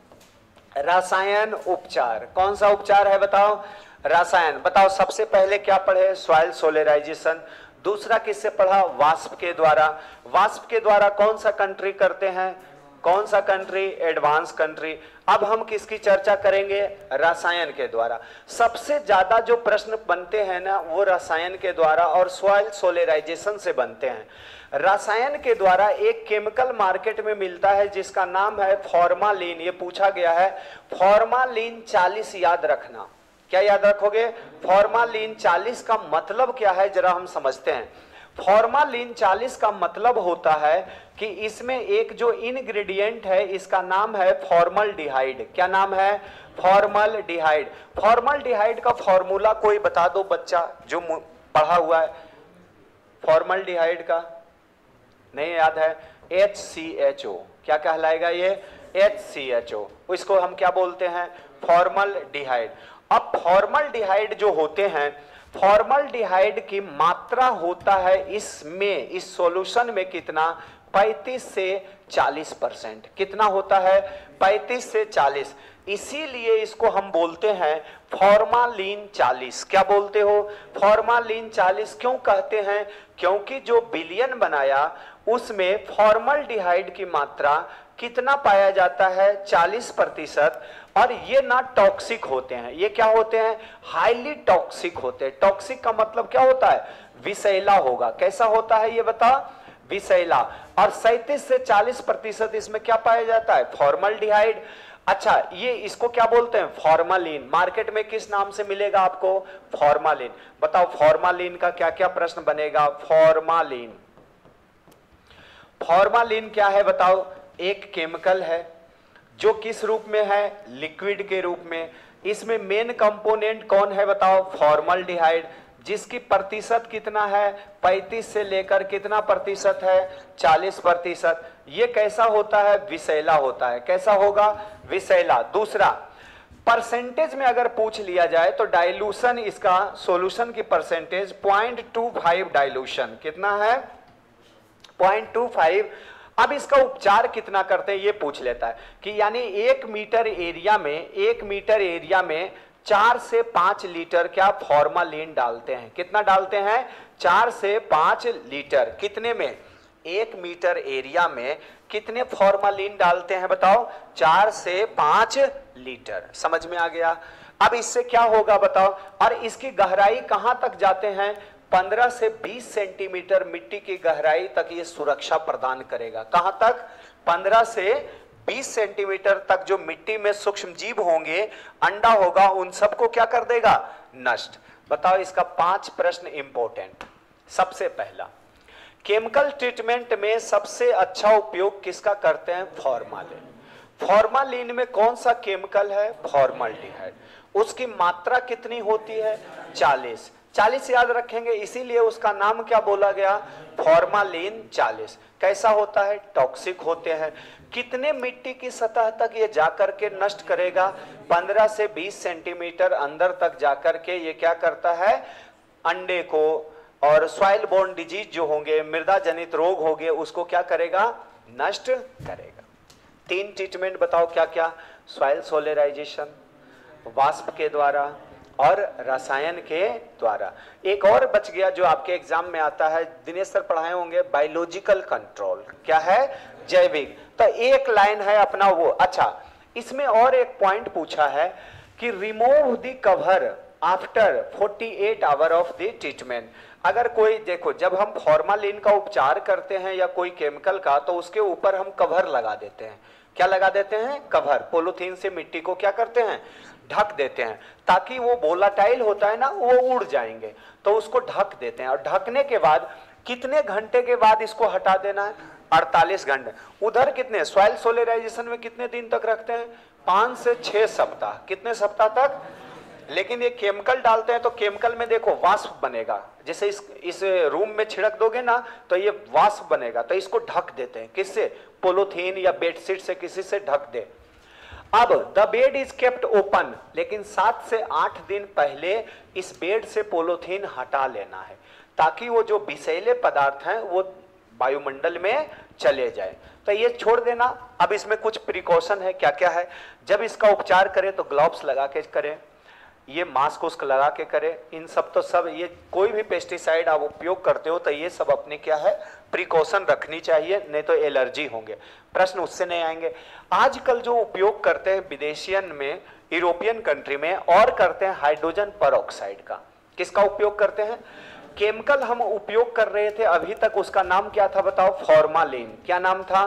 रसायन उपचार। कौन सा उपचार है बताओ, रसायन। बताओ सबसे पहले क्या पढ़े, सॉइल सोलराइजेशन। दूसरा किससे पढ़ा, वाष्प के द्वारा। वाष्प के द्वारा कौन सा कंट्री करते हैं, कौन सा कंट्री, एडवांस कंट्री। अब हम किसकी चर्चा करेंगे, रसायन के द्वारा। सबसे ज्यादा जो प्रश्न बनते हैं ना वो रसायन के द्वारा और सॉइल सोलराइजेशन से बनते हैं। रसायन के द्वारा एक केमिकल मार्केट में मिलता है जिसका नाम है फॉर्मालिन। ये पूछा गया है, फॉर्मालिन चालीस याद रखना। क्या याद रखोगे, फॉर्मालिन चालीस का मतलब क्या है जरा हम समझते हैं। फॉर्मालिन चालीस का मतलब होता है कि इसमें एक जो इंग्रेडिएंट है इसका नाम है फॉर्मलडिहाइड। क्या नाम है, फॉर्मलडिहाइड। फॉर्मलडिहाइड का फॉर्मूला कोई बता दो बच्चा जो पढ़ा हुआ है, फॉर्मलडिहाइड का नहीं याद है, एच सी एच ओ। क्या कहलाएगा ये, एच सी एच ओ। इसको हम क्या बोलते हैं, फॉर्मलडिहाइड। अब फॉर्मलडिहाइड जो होते हैं, फॉर्मलडिहाइड की मात्रा होता है इसमें, इस सॉल्यूशन में कितना, पैंतीस से चालीस परसेंट। कितना होता है, पैंतीस से चालीस। इसीलिए इसको हम बोलते हैं फॉर्मालिन चालीस। क्या बोलते हो, फॉर्मालिन चालीस। क्यों कहते हैं, क्योंकि जो विलयन बनाया उसमें फॉर्मलडिहाइड की मात्रा कितना पाया जाता है, चालीस प्रतिशत। और ये ना टॉक्सिक होते हैं, ये क्या होते हैं, हाईली टॉक्सिक होते हैं। टॉक्सिक का मतलब क्या होता है, विषैला होगा। कैसा होता है ये बता, विषैला। और सैंतीस से चालीस प्रतिशत इसमें क्या पाया जाता है, फॉर्मलडिहाइड। अच्छा, ये इसको क्या बोलते हैं, फॉर्मालिन। मार्केट में किस नाम से मिलेगा आपको, फॉर्मालिन। बताओ फॉर्मालिन का क्या क्या प्रश्न बनेगा, फॉर्मालिन। फॉर्मालिन क्या है बताओ, एक केमिकल है जो किस रूप में है, लिक्विड के रूप में। इसमें मेन कंपोनेंट कौन है बताओ, फॉर्मलडिहाइड। जिसकी प्रतिशत कितना है, पैंतीस से लेकर कितना प्रतिशत है, चालीस प्रतिशत। ये कैसा होता है, विषैला होता है। कैसा होगा, विषैला। दूसरा, परसेंटेज में अगर पूछ लिया जाए तो डाइल्यूशन, इसका सॉल्यूशन की percentage point two five dilution कितना है, पॉइंट टू फाइव। अब इसका उपचार कितना करते हैं ये पूछ लेता है कि यानी एक मीटर एरिया में, एक मीटर एरिया में चार से पांच लीटर क्या फॉर्मालिन डालते हैं। कितना डालते हैं, चार से पांच लीटर। कितने में, एक मीटर एरिया में कितने फॉर्मालिन डालते हैं बताओ, चार से पांच लीटर। समझ में आ गया। अब इससे क्या होगा बताओ, और इसकी गहराई कहां तक जाते हैं, पंद्रह से बीस सेंटीमीटर मिट्टी की गहराई तक ये सुरक्षा प्रदान करेगा। कहां तक, पंद्रह से बीस सेंटीमीटर तक जो मिट्टी में सूक्ष्म जीव होंगे, अंडा होगा, उन सबको क्या कर देगा, नष्ट। बताओ इसका पांच प्रश्न इंपॉर्टेंट। सबसे पहला, केमिकल ट्रीटमेंट में सबसे अच्छा उपयोग किसका करते हैं, फॉर्मालिन। फॉर्मालिन में कौन सा केमिकल है, फॉर्मल्डिहाइड। उसकी मात्रा कितनी होती है, चालीस। चालीस याद रखेंगे, इसीलिए उसका नाम क्या बोला गया, फॉर्मालिन चालीस। कैसा होता है, टॉक्सिक होते हैं। कितने मिट्टी की सतह तक ये जाकर के नष्ट करेगा, पंद्रह से बीस सेंटीमीटर अंदर तक जाकर के ये क्या करता है, अंडे को और सॉइल बोर्न डिजीज जो होंगे, मृदा जनित रोग होंगे, उसको क्या करेगा, नष्ट करेगा। तीन ट्रीटमेंट बताओ क्या क्या, सॉइल सोलराइजेशन, वाष्प के द्वारा और रसायन के द्वारा। एक और बच गया जो आपके एग्जाम में आता है, दिनेश सर पढ़ाए होंगे, बायोलॉजिकल कंट्रोल। क्या है, जैविक। तो एक लाइन है अपना वो। अच्छा, इसमें और एक पॉइंट पूछा है कि रिमूव द कवर आफ्टर अड़तालीस आवर ऑफ द ट्रीटमेंट। अगर कोई, देखो जब हम फॉर्मालिन का उपचार करते हैं या कोई केमिकल का, तो उसके ऊपर हम कवर लगा देते हैं। क्या लगा देते हैं, कवर। पॉलीथीन से मिट्टी को क्या करते हैं, ढक देते हैं, ताकि वो वोलाटाइल होता है ना, वो उड़ जाएंगे, तो उसको ढक देते हैं। और ढकने के बाद कितने घंटे के बाद इसको हटा देना है, अड़तालीस घंटे। उधर कितने, सॉइल सोलराइजेशन में कितने दिन तक रखते हैं, पांच से छह सप्ताह। कितने सप्ताह तक। लेकिन ये केमिकल डालते हैं तो केमिकल में देखो वाष्प बनेगा, जैसे इस इस रूम में छिड़क दोगे ना तो ये वाष्प बनेगा, तो इसको ढक देते हैं। किससे, पॉलीथीन या बेडशीट से, किसी से ढक दे। अब the bed is kept open, लेकिन सात से आठ दिन पहले इस बेड से पॉलीथीन हटा लेना है, ताकि वो जो विषैले पदार्थ हैं वो वायुमंडल में चले जाए। तो ये छोड़ देना। अब इसमें कुछ प्रिकॉशन है, क्या क्या है। जब इसका उपचार करें तो ग्लव्स लगा के करें, ये मास्क उस्क लगा के करें। इन सब तो सब, ये कोई भी पेस्टिसाइड आप उपयोग करते हो तो ये सब अपने क्या है, प्रिकॉशन रखनी चाहिए, नहीं तो एलर्जी होंगे। प्रश्न उससे नहीं आएंगे। आजकल जो उपयोग करते हैं विदेशियन में, यूरोपियन कंट्री में, और करते हैं हाइड्रोजन परऑक्साइड का। किसका उपयोग करते हैं, केमिकल हम उपयोग कर रहे थे अभी तक, उसका नाम क्या था बताओ, फॉर्मालिन। क्या नाम था।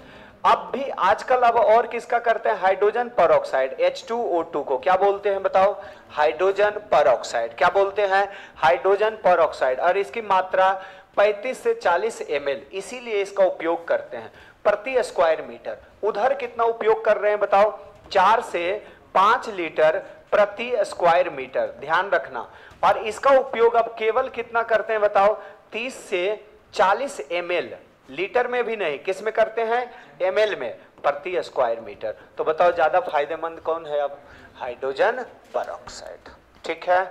अब भी आजकल अब और किसका करते हैं, hydrogen peroxide, H two O two को क्या बोलते हैं बताओ, हाइड्रोजन परऑक्साइड। क्या बोलते हैं, हाइड्रोजन परऑक्साइड। और इसकी मात्रा पैंतीस से चालीस एम एल, इसीलिए इसका उपयोग करते हैं प्रति स्क्वायर मीटर। उधर कितना उपयोग कर रहे हैं बताओ, चार से पांच लीटर प्रति स्क्वायर मीटर, ध्यान रखना। और इसका उपयोग अब केवल कितना करते हैं बताओ, तीस से चालीस एम एल, लीटर में भी नहीं, किस में करते हैं, एम एल में, प्रति स्क्वायर मीटर। तो बताओ ज्यादा फायदेमंद कौन है अब, हाइड्रोजन परऑक्साइड। ठीक है।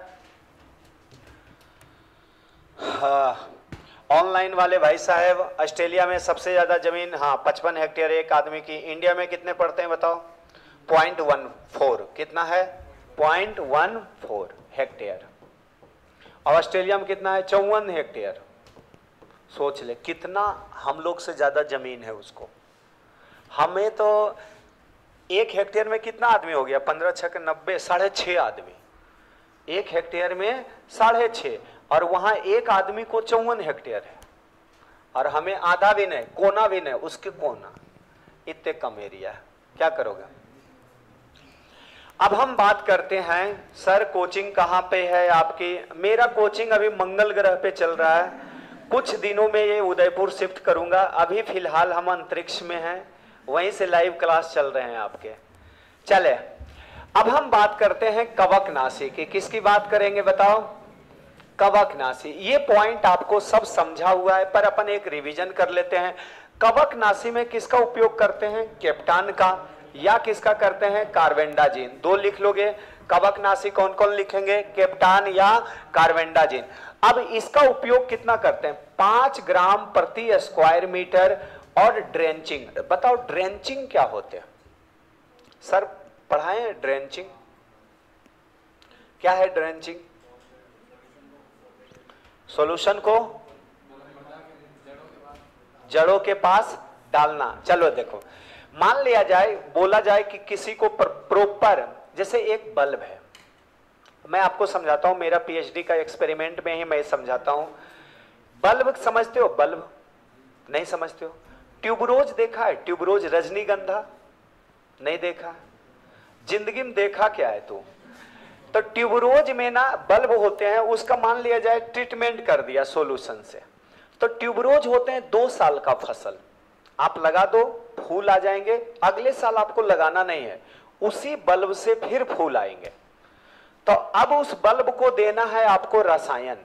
हाँ, ऑनलाइन वाले भाई साहब, ऑस्ट्रेलिया में सबसे ज्यादा जमीन, हाँ पचपन हेक्टेयर एक आदमी की। इंडिया में कितने पड़ते हैं बताओ, पॉइंट वन फोर। कितना है, पॉइंट वन फोर हेक्टेयर। और ऑस्ट्रेलिया में कितना है, चौवन हेक्टेयर। सोच ले कितना हम लोग से ज्यादा जमीन है उसको। हमें तो एक हेक्टेयर में कितना आदमी हो गया, पंद्रह छक नब्बे, साढ़े छह आदमी एक हेक्टेयर में, साढ़े छह। और वहां एक आदमी को चौवन हेक्टेयर है, और हमें आधा भी नहीं, कोना भी नहीं, उसके कोना, इतने कम एरिया है। क्या करोगे। अब हम बात करते हैं, सर कोचिंग कहाँ पे है आपकी। मेरा कोचिंग अभी मंगल ग्रह पे चल रहा है, कुछ दिनों में ये उदयपुर शिफ्ट करूंगा। अभी फिलहाल हम अंतरिक्ष में हैं, वहीं से लाइव क्लास चल रहे हैं आपके। चले अब हम बात करते हैं कवकनाशी की। किसकी बात करेंगे बताओ, कवकनाशी। ये पॉइंट आपको सब समझा हुआ है, पर अपन एक रिवीजन कर लेते हैं। कवकनाशी में किसका उपयोग करते हैं? केप्टान का, या किसका करते हैं? कार्बेंडाजिन। दो लिख लोगे। कवकनाशी कौन कौन लिखेंगे? केप्टान या कार्बेंडाजिन। अब इसका उपयोग कितना करते हैं? पांच ग्राम प्रति स्क्वायर मीटर। और ड्रेंचिंग, बताओ ड्रेंचिंग क्या होते हैं? सर पढ़ाएं ड्रेंचिंग क्या है? ड्रेंचिंग सॉल्यूशन को जड़ों के पास डालना। चलो देखो, मान लिया जाए, बोला जाए कि किसी को प्रॉपर, जैसे एक बल्ब है, मैं आपको समझाता हूं, मेरा पीएचडी का एक्सपेरिमेंट में ही मैं समझाता हूं। बल्ब समझते हो? बल्ब नहीं समझते हो? ट्यूबरोज देखा है? ट्यूबरोज, रजनीगंधा नहीं देखा? जिंदगी में देखा क्या है तू? तो ट्यूबरोज में ना बल्ब होते हैं, उसका मान लिया जाए ट्रीटमेंट कर दिया सॉल्यूशन से, तो ट्यूबरोज होते हैं दो साल का फसल। आप लगा दो, फूल आ जाएंगे, अगले साल आपको लगाना नहीं है, उसी बल्ब से फिर फूल आएंगे। तो अब उस बल्ब को देना है आपको रसायन,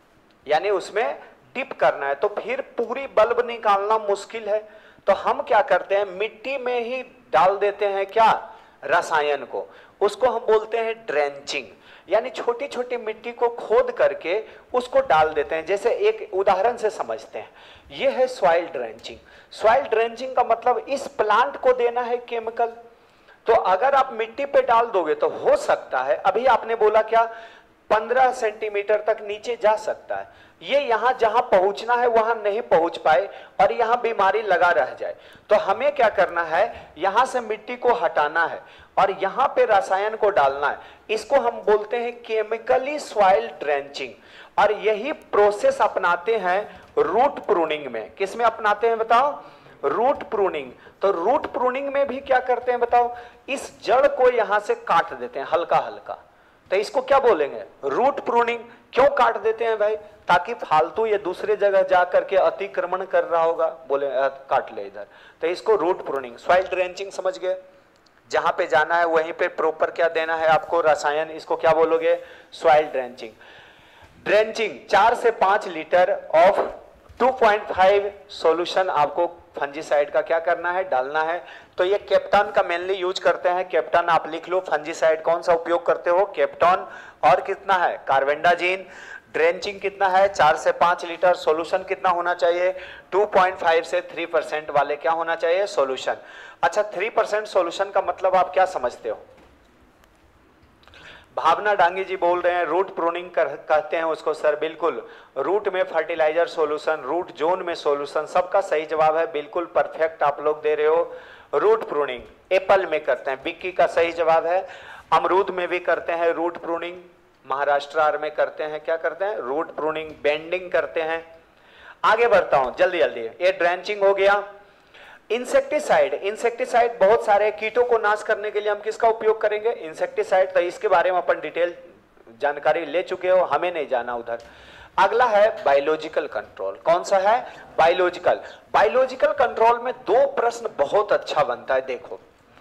यानी उसमें डिप करना है, तो फिर पूरी बल्ब निकालना मुश्किल है। तो हम क्या करते हैं? मिट्टी में ही डाल देते हैं क्या? रसायन को। उसको हम बोलते हैं ड्रेंचिंग, यानी छोटी छोटी मिट्टी को खोद करके उसको डाल देते हैं। जैसे एक उदाहरण से समझते हैं, ये है सॉइल ड्रेंचिंग। सॉइल ड्रेंचिंग का मतलब इस प्लांट को देना है केमिकल। तो अगर आप मिट्टी पे डाल दोगे तो हो सकता है, अभी आपने बोला क्या, पंद्रह सेंटीमीटर तक नीचे जा सकता है, ये यहां जहां पहुंचना है वहां नहीं पहुंच पाए और यहां बीमारी लगा रह जाए। तो हमें क्या करना है? यहां से मिट्टी को हटाना है और यहां पे रसायन को डालना है। इसको हम बोलते हैं केमिकली सॉइल ड्रेंचिंग। और यही प्रोसेस अपनाते हैं रूट प्रूनिंग में। किसमें अपनाते हैं बताओ? Root pruning. तो रूट प्रूनिंग में भी क्या करते हैं बताओ? इस जड़ को यहां से काट देते हैं हल्का हल्का, तो इसको क्या बोलेंगे? Root pruning. क्यों काट देते हैं भाई? ताकि फालतू ये दूसरे जगह जा करके अतिक्रमण कर रहा होगा, बोले काट ले इधर, तो इसको रूट प्रूनिंग। सॉइल ड्रेंचिंग समझ गए? जहां पे जाना है वहीं पे प्रॉपर क्या देना है आपको? रसायन। इसको क्या बोलोगे? Soil drenching. ड्रेंचिंग चार से पांच litre of two point five solution आपको फंजीसाइड का क्या करना है? डालना है। तो ये केप्टान का मेनली यूज करते हैं। केप्टान आप लिख लो। फंजीसाइड कौन सा उपयोग करते हो? केप्टान। और कितना है? कार्बेंडाजिन। ड्रेंचिंग कितना है? चार से पांच लीटर। सॉल्यूशन कितना होना चाहिए? टू पॉइंट फाइव से थ्री परसेंट वाले क्या होना चाहिए? सॉल्यूशन। अच्छा, थ्री परसेंट सॉल्यूशन का मतलब आप क्या समझते हो? भावना डांगी जी बोल रहे हैं रूट प्रूनिंग कर, कहते हैं उसको। सर बिल्कुल, रूट में फर्टिलाइजर सॉल्यूशन, रूट जोन में सॉल्यूशन, सबका सही जवाब है। बिल्कुल परफेक्ट आप लोग दे रहे हो। रूट प्रूनिंग एप्पल में करते हैं, बिक्की का सही जवाब है। अमरूद में भी करते हैं रूट प्रूनिंग, महाराष्ट्र में करते हैं, क्या करते हैं? Root pruning. बेंडिंग करते हैं। आगे बढ़ता हूं जल्दी जल्दी। ये ड्रेंचिंग हो गया। इंसेक्टिसाइड, इंसेक्टिसाइड बहुत सारे कीटों को नाश करने के लिए हम किसका उपयोग करेंगे? इंसेक्टिसाइड। तो इसके बारे में अपन डिटेल जानकारी ले चुके हो, हमें नहीं जाना उधर। अगला है बायोलॉजिकल कंट्रोल। कौन सा है? बायोलॉजिकल। बायोलॉजिकल कंट्रोल में दो प्रश्न बहुत अच्छा बनता है। देखो,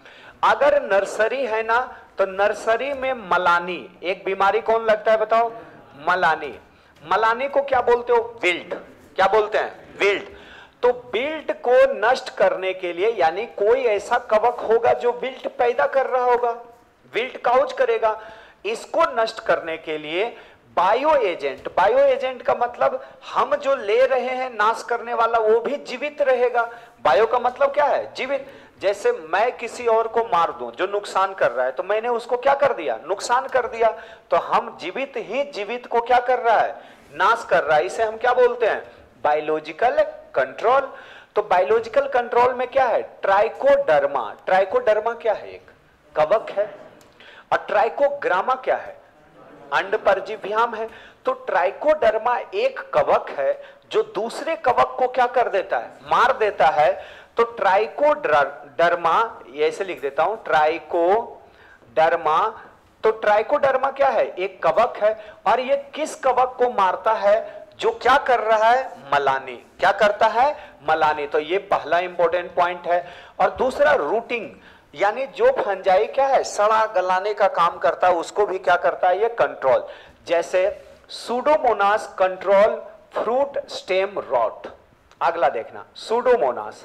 अगर नर्सरी है ना, तो नर्सरी में मलानी, एक बीमारी कौन लगता है बताओ? मलानी। मलानी को क्या बोलते हो? विल्ट। क्या बोलते हैं? विल्ट। तो विल्ट को नष्ट करने के लिए, यानी कोई ऐसा कवक होगा जो विल्ट पैदा कर रहा होगा, विल्ट काउच करेगा, इसको नष्ट करने के लिए बायो एजेंट। बायो एजेंट का मतलब हम जो ले रहे हैं नाश करने वाला वो भी जीवित रहेगा। बायो का मतलब क्या है? जीवित। जैसे मैं किसी और को मार दूं जो नुकसान कर रहा है, तो मैंने उसको क्या कर दिया? नुकसान कर दिया। तो हम जीवित ही जीवित को क्या कर रहा है? नाश कर रहा है। इसे हम क्या बोलते हैं? Biological control. तो बायोलॉजिकल कंट्रोल में क्या है? ट्राइकोडर्मा। ट्राइकोडर्मा क्या है? एक कवक है। और ट्राइकोग्रामा क्या है? अंड परजीव्याम है। तो ट्राइकोडर्मा एक कवक है जो दूसरे कवक को क्या कर देता है? मार देता है। तो ट्राइकोडर्मा, ऐसे लिख देता हूं, ट्राइकोडर्मा। तो ट्राइकोडर्मा क्या है? एक कवक है। और ये किस कवक को मारता है? जो क्या कर रहा है? मलानी। क्या करता है? मलानी। तो ये पहला इंपॉर्टेंट पॉइंट है। और दूसरा रूटिंग, यानी जो फंजाई क्या है? सड़ा गलाने का काम करता है, उसको भी क्या करता है? ये कंट्रोल। जैसे Pseudomonas control fruit stem rot. अगला देखना, सूडोमोनास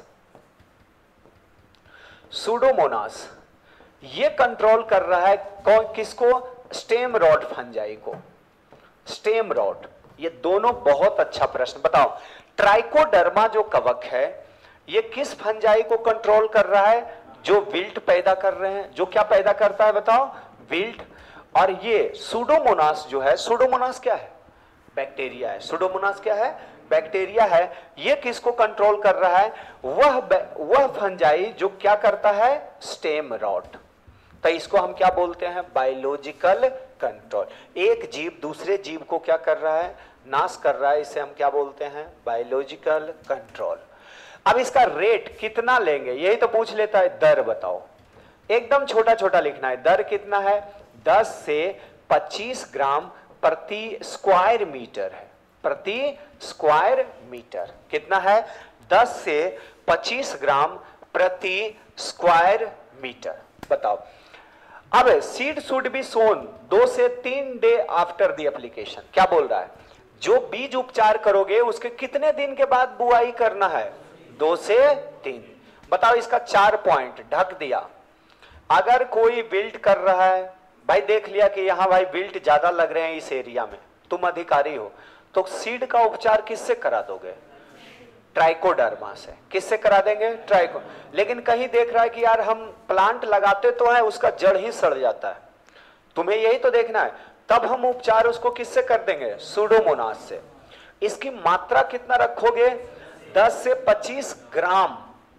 सूडोमोनास ये कंट्रोल कर रहा है कौन, किसको? स्टेम रॉट फंजाई को, स्टेम रॉट। ये दोनों बहुत अच्छा प्रश्न। बताओ, ट्राइकोडर्मा जो कवक है ये किस फंजाई को कंट्रोल कर रहा है? जो विल्ट पैदा कर रहे हैं। जो क्या पैदा करता है बताओ? विल्ट। और ये सूडोमोनास जो है, सूडोमोनास क्या है? बैक्टीरिया है। सूडोमोनास क्या है? बैक्टीरिया है। ये किसको कंट्रोल कर रहा है? वह वह फंजाई जो क्या करता है? Stem rot. तो इसको हम क्या बोलते हैं? Biological control. एक जीव दूसरे जीव को क्या कर रहा है? नाश कर रहा है। इसे हम क्या बोलते हैं? Biological control. अब इसका रेट कितना लेंगे यही तो पूछ लेता है। दर बताओ, एकदम छोटा छोटा लिखना है। दर कितना है? दस से पच्चीस ग्राम प्रति स्क्वायर मीटर है। प्रति स्क्वायर मीटर कितना है? दस से पच्चीस ग्राम प्रति स्क्वायर मीटर। बताओ, अब सीड शुड बी सोन दो से तीन डे आफ्टर द एप्लीकेशन। क्या बोल रहा है? जो बीज उपचार करोगे उसके कितने दिन के बाद बुआई करना है? दो से तीन। बताओ, इसका चार पॉइंट ढक दिया। अगर कोई विल्ट कर रहा है, भाई देख लिया कि यहां भाई विल्ट ज्यादा लग रहे हैं इस एरिया में, तुम अधिकारी हो, तो सीड का उपचार किससे करा दोगे? ट्राइकोडर्मा से। किससे करा देंगे? ट्राइको। लेकिन कहीं देख रहा है कि यार हम प्लांट लगाते तो है, उसका जड़ ही सड़ जाता है, तुम्हें यही तो देखना है, तब हम उपचार उसको किससे कर देंगे? सूडोमोनास से। इसकी मात्रा कितना रखोगे? दस से पच्चीस ग्राम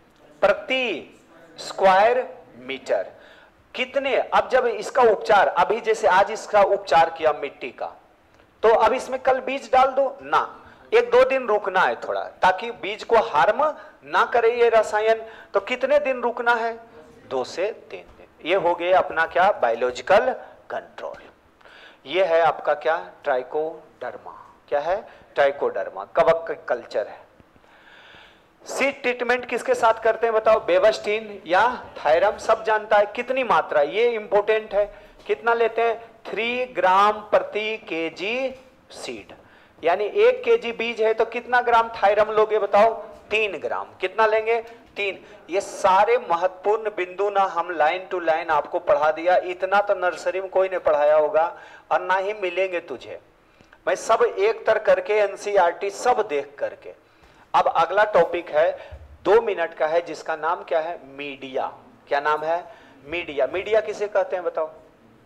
प्रति स्क्वायर मीटर। कितने? अब जब इसका उपचार, अभी जैसे आज इसका उपचार किया मिट्टी का, तो अब इसमें कल बीज डाल दो ना, एक दो दिन रुकना है थोड़ा, ताकि बीज को हार्म ना करे ये रसायन। तो कितने दिन रुकना है? दो से तीन दिन। ये हो गया अपना क्या? Biological control. ये है आपका क्या? ट्राइकोडर्मा। क्या है? ट्राइकोडर्मा कवक का कल्चर है। सीड ट्रीटमेंट किसके साथ करते हैं बताओ? बेवस्टीन या थायरम, सब जानता है। कितनी मात्रा? ये इंपॉर्टेंट है। कितना लेते हैं? थ्री ग्राम प्रति केजी सीड, यानी एक केजी बीज है तो कितना ग्राम थायरम लोगे बताओ? तीन ग्राम। कितना लेंगे? तीन। ये सारे महत्वपूर्ण बिंदु ना हम लाइन टू लाइन आपको पढ़ा दिया। इतना तो नर्सरी में कोई ने पढ़ाया होगा और ना ही मिलेंगे तुझे। मैं सब एक तर करके एनसीईआरटी सब देख करके। अब अगला टॉपिक है, दो मिनट का है, जिसका नाम क्या है? मीडिया। क्या नाम है? मीडिया। मीडिया किसे कहते हैं बताओ?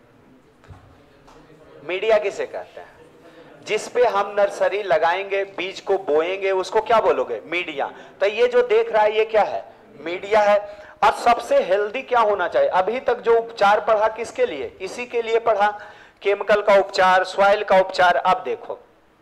मीडिया किसे कहते हैं? जिसपे हम नर्सरी लगाएंगे, बीज को बोएंगे, उसको क्या बोलोगे? मीडिया। तो ये जो देख रहा है ये क्या है? मीडिया है। और सबसे हेल्दी क्या होना चाहिए? अभी तक जो उपचार पढ़ा किसके लिए? इसी के लिए पढ़ा, केमिकल का उपचार, सॉइल का उपचार। अब देखो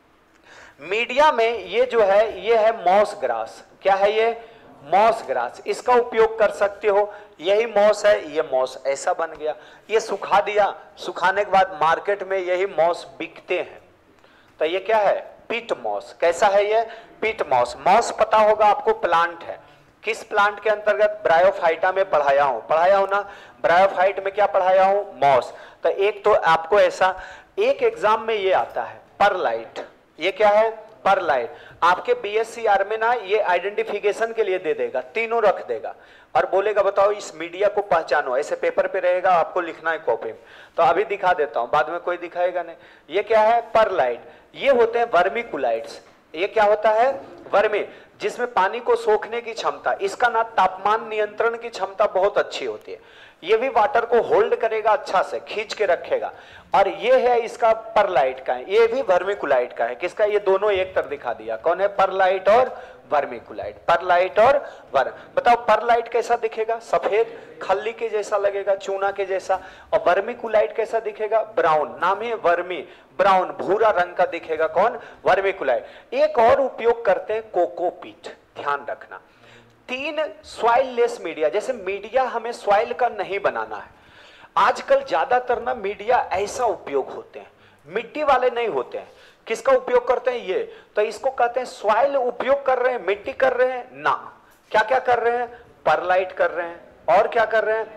मीडिया में ये जो है ये है मॉस ग्रास। क्या है ये? Moss grass. इसका उपयोग कर सकते हो। यही मॉस है, ये मॉस ऐसा बन गया, ये सुखा दिया, सुखाने के बाद मार्केट में यही मॉस बिकते हैं। तो ये क्या है? Peat moss. कैसा है ये? पिट मॉस। मॉस पता होगा आपको, प्लांट है। किस प्लांट के अंतर्गत? ब्रायोफाइटा में पढ़ाया हूं, पढ़ाया हूं ना? ब्रायोफाइट में क्या पढ़ाया हूं? मॉस। तो एक तो आपको ऐसा, एक एग्जाम में ये आता है परलाइट। ये क्या है? परलाइट। आपके बीएससीआर में ना ये आइडेंटिफिकेशन के लिए दे देगा, तीनों रख देगा और बोलेगा बताओ इस मीडिया को पहचानो। ऐसे पेपर पे रहेगा, आपको लिखना है कॉपी में। तो अभी दिखा देता हूं, बाद में कोई दिखाएगा नहीं। ये क्या है? परलाइट। ये होते हैं वर्मिकुलाइट्स। ये क्या होता है? वर्मी, जिसमें पानी को सोखने की क्षमता, इसका ना तापमान नियंत्रण की क्षमता बहुत अच्छी होती है। ये भी वाटर को होल्ड करेगा, अच्छा से खींच के रखेगा। और ये है इसका परलाइट का है, ये भी वर्मिकुलाइट का है। किसका? ये दोनों एक तरह दिखा दिया। कौन है? परलाइट और वर्मिकुलाइट। परलाइट और वर्म। बताओ परलाइट कैसा दिखेगा? सफेद खल्ली के जैसा लगेगा, चूना के जैसा। और वर्मिकुलाइट कैसा दिखेगा? ब्राउन। नाम है वर्मी, ब्राउन भूरा रंग का दिखेगा। कौन? वर्मिकुलाइट। एक और उपयोग करते हैं कोकोपीट, ध्यान रखना। तीन सॉइल लेस मीडिया, जैसे मीडिया हमें सॉइल का नहीं बनाना है। आजकल ज्यादातर ना मीडिया ऐसा उपयोग होते हैं, मिट्टी वाले नहीं होते हैं। किसका उपयोग करते हैं? ये तो इसको कहते हैं सॉइल उपयोग कर रहे हैं, मिट्टी कर रहे हैं ना। क्या क्या कर रहे हैं? परलाइट कर रहे हैं, और क्या कर रहे हैं?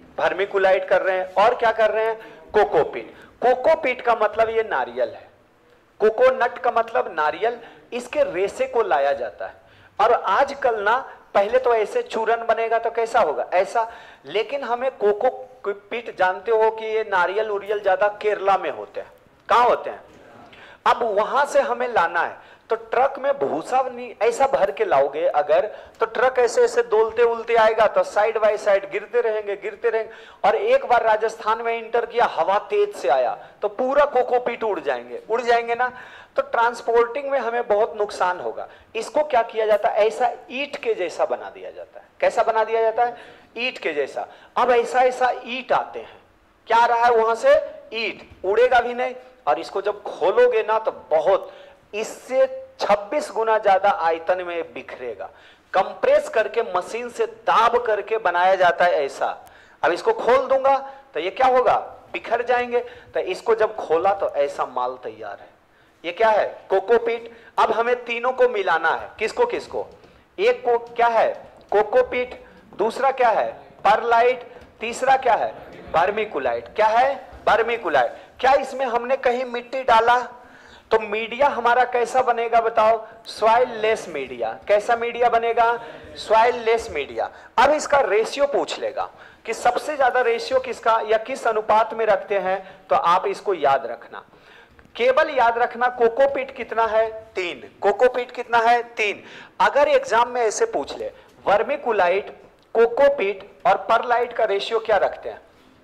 वर्मिकुलाइट कर रहे हैं, और क्या कर रहे हैं? कोकोपीट। कोकोपीट का मतलब ये नारियल है। कोकोनट का मतलब नारियल, इसके रेशे को लाया जाता है। और आजकल ना, पहले तो ऐसे चूरन बनेगा तो कैसा होगा, ऐसा, लेकिन हमें कोको पीट, जानते हो कि ये नारियल उरियल ज्यादा केरला में होते हैं। कहाँ होते हैं? अब वहां से हमें लाना है, तो ट्रक में भूसा नहीं ऐसा भर के लाओगे अगर, तो ट्रक ऐसे ऐसे दोलते उलते आएगा, तो साइड बाय साइड गिरते रहेंगे गिरते रहेंगे। और एक बार राजस्थान में इंटर किया, हवा तेज से आया तो पूरा कोकोपीट उड़ जाएंगे, उड़ जाएंगे ना। तो ट्रांसपोर्टिंग में हमें बहुत नुकसान होगा। इसको क्या किया जाता है, ऐसा ईंट के जैसा बना दिया जाता है। कैसा बना दिया जाता है? ईंट के जैसा। अब ऐसा ऐसा ईंट आते हैं, क्या आ रहा है वहां से? ईंट, उड़ेगा भी नहीं। और इसको जब खोलोगे ना तो बहुत, इससे छब्बीस गुना ज्यादा आयतन में बिखरेगा। कंप्रेस करके मशीन से दाब करके बनाया जाता है ऐसा। अब इसको खोल दूंगा तो ये क्या होगा, बिखर जाएंगे। तो इसको जब खोला तो ऐसा माल तैयार है। ये क्या है? कोकोपीट। अब हमें तीनों को मिलाना है। किसको किसको? एक को क्या है? कोकोपीट। दूसरा क्या है? परलाइट। तीसरा क्या है? वर्मीकुलाइट। क्या है? वर्मीकुलाइट। क्या इसमें हमने कहीं मिट्टी डाला? तो मीडिया हमारा कैसा बनेगा बताओ? Soilless media. कैसा मीडिया बनेगा? Soilless media. अब इसका रेशियो पूछ लेगा कि सबसे ज्यादा रेशियो किसका या किस अनुपात में रखते हैं, तो आप इसको याद रखना। केवल याद रखना कोकोपीट कितना है? तीन। कोकोपीट कितना है? तीन। अगर एग्जाम में ऐसे पूछ ले, वर्मीकुलाइट, कोकोपीट और परलाइट का रेशियो क्या रखते हैं?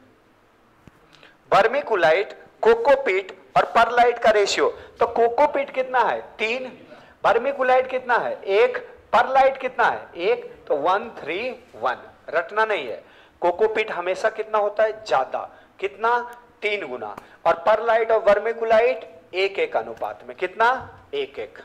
वर्मीकुलाइट, कोकोपीट और परलाइट का रेशियो, तो कोकोपीट कितना है? तीन। वर्मीकुलाइट कितना है? एक। परलाइट कितना है? एक। तो वन थ्री वन, रटना नहीं है। कोकोपीट हमेशा कितना होता है? ज्यादा। कितना? तीन गुना। और परलाइट और वर्मीकुलाइट एक एक अनुपात में। कितना? एक एक।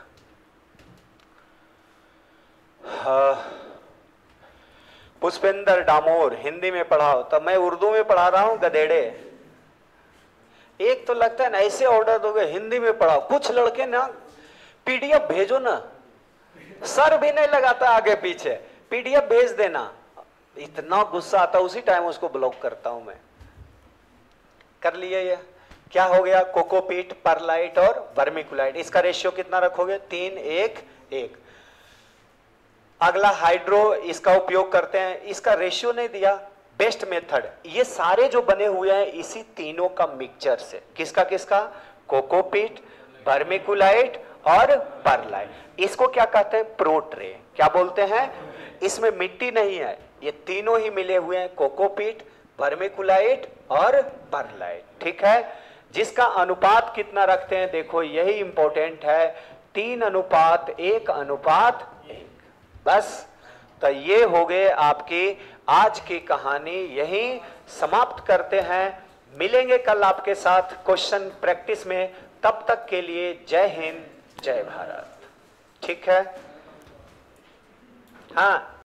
पुष्पेंद्र डामोर, हिंदी में पढ़ाओ। तो मैं उर्दू में पढ़ा रहा हूं गधेड़े। एक तो लगता है ना ऐसे ऑर्डर दोगे हिंदी में पढ़ाओ। कुछ लड़के ना पीडीएफ भेजो ना, सर भी नहीं लगाता आगे पीछे, पीडीएफ भेज देना। इतना गुस्सा आता, उसी टाइम उसको ब्लॉक करता हूं मैं। कर लिए ये? क्या हो गया? कोकोपीट, परलाइट और वर्मीकुलाइट। इसका रेशियो कितना रखोगे? तीन एक एक। अगला हाइड्रो, इसका उपयोग करते हैं। इसका रेशियो नहीं दिया। बेस्ट मेथड, ये सारे जो बने हुए हैं इसी तीनों का मिक्सचर से। किसका किसका? कोकोपीट, वर्मीकुलाइट और परलाइट। इसको क्या कहते हैं? प्रोट्रे। क्या बोलते हैं? इसमें मिट्टी नहीं है, ये तीनों ही मिले हुए हैं, कोकोपीट, वर्मीकुलाइट और परलाइट। ठीक है। जिसका अनुपात कितना रखते हैं देखो, यही इंपॉर्टेंट है। तीन अनुपात एक अनुपात एक। बस, तो ये हो गए आपकी आज की कहानी। यही समाप्त करते हैं। मिलेंगे कल आपके साथ क्वेश्चन प्रैक्टिस में। तब तक के लिए जय हिंद, जय भारत। ठीक है। हाँ।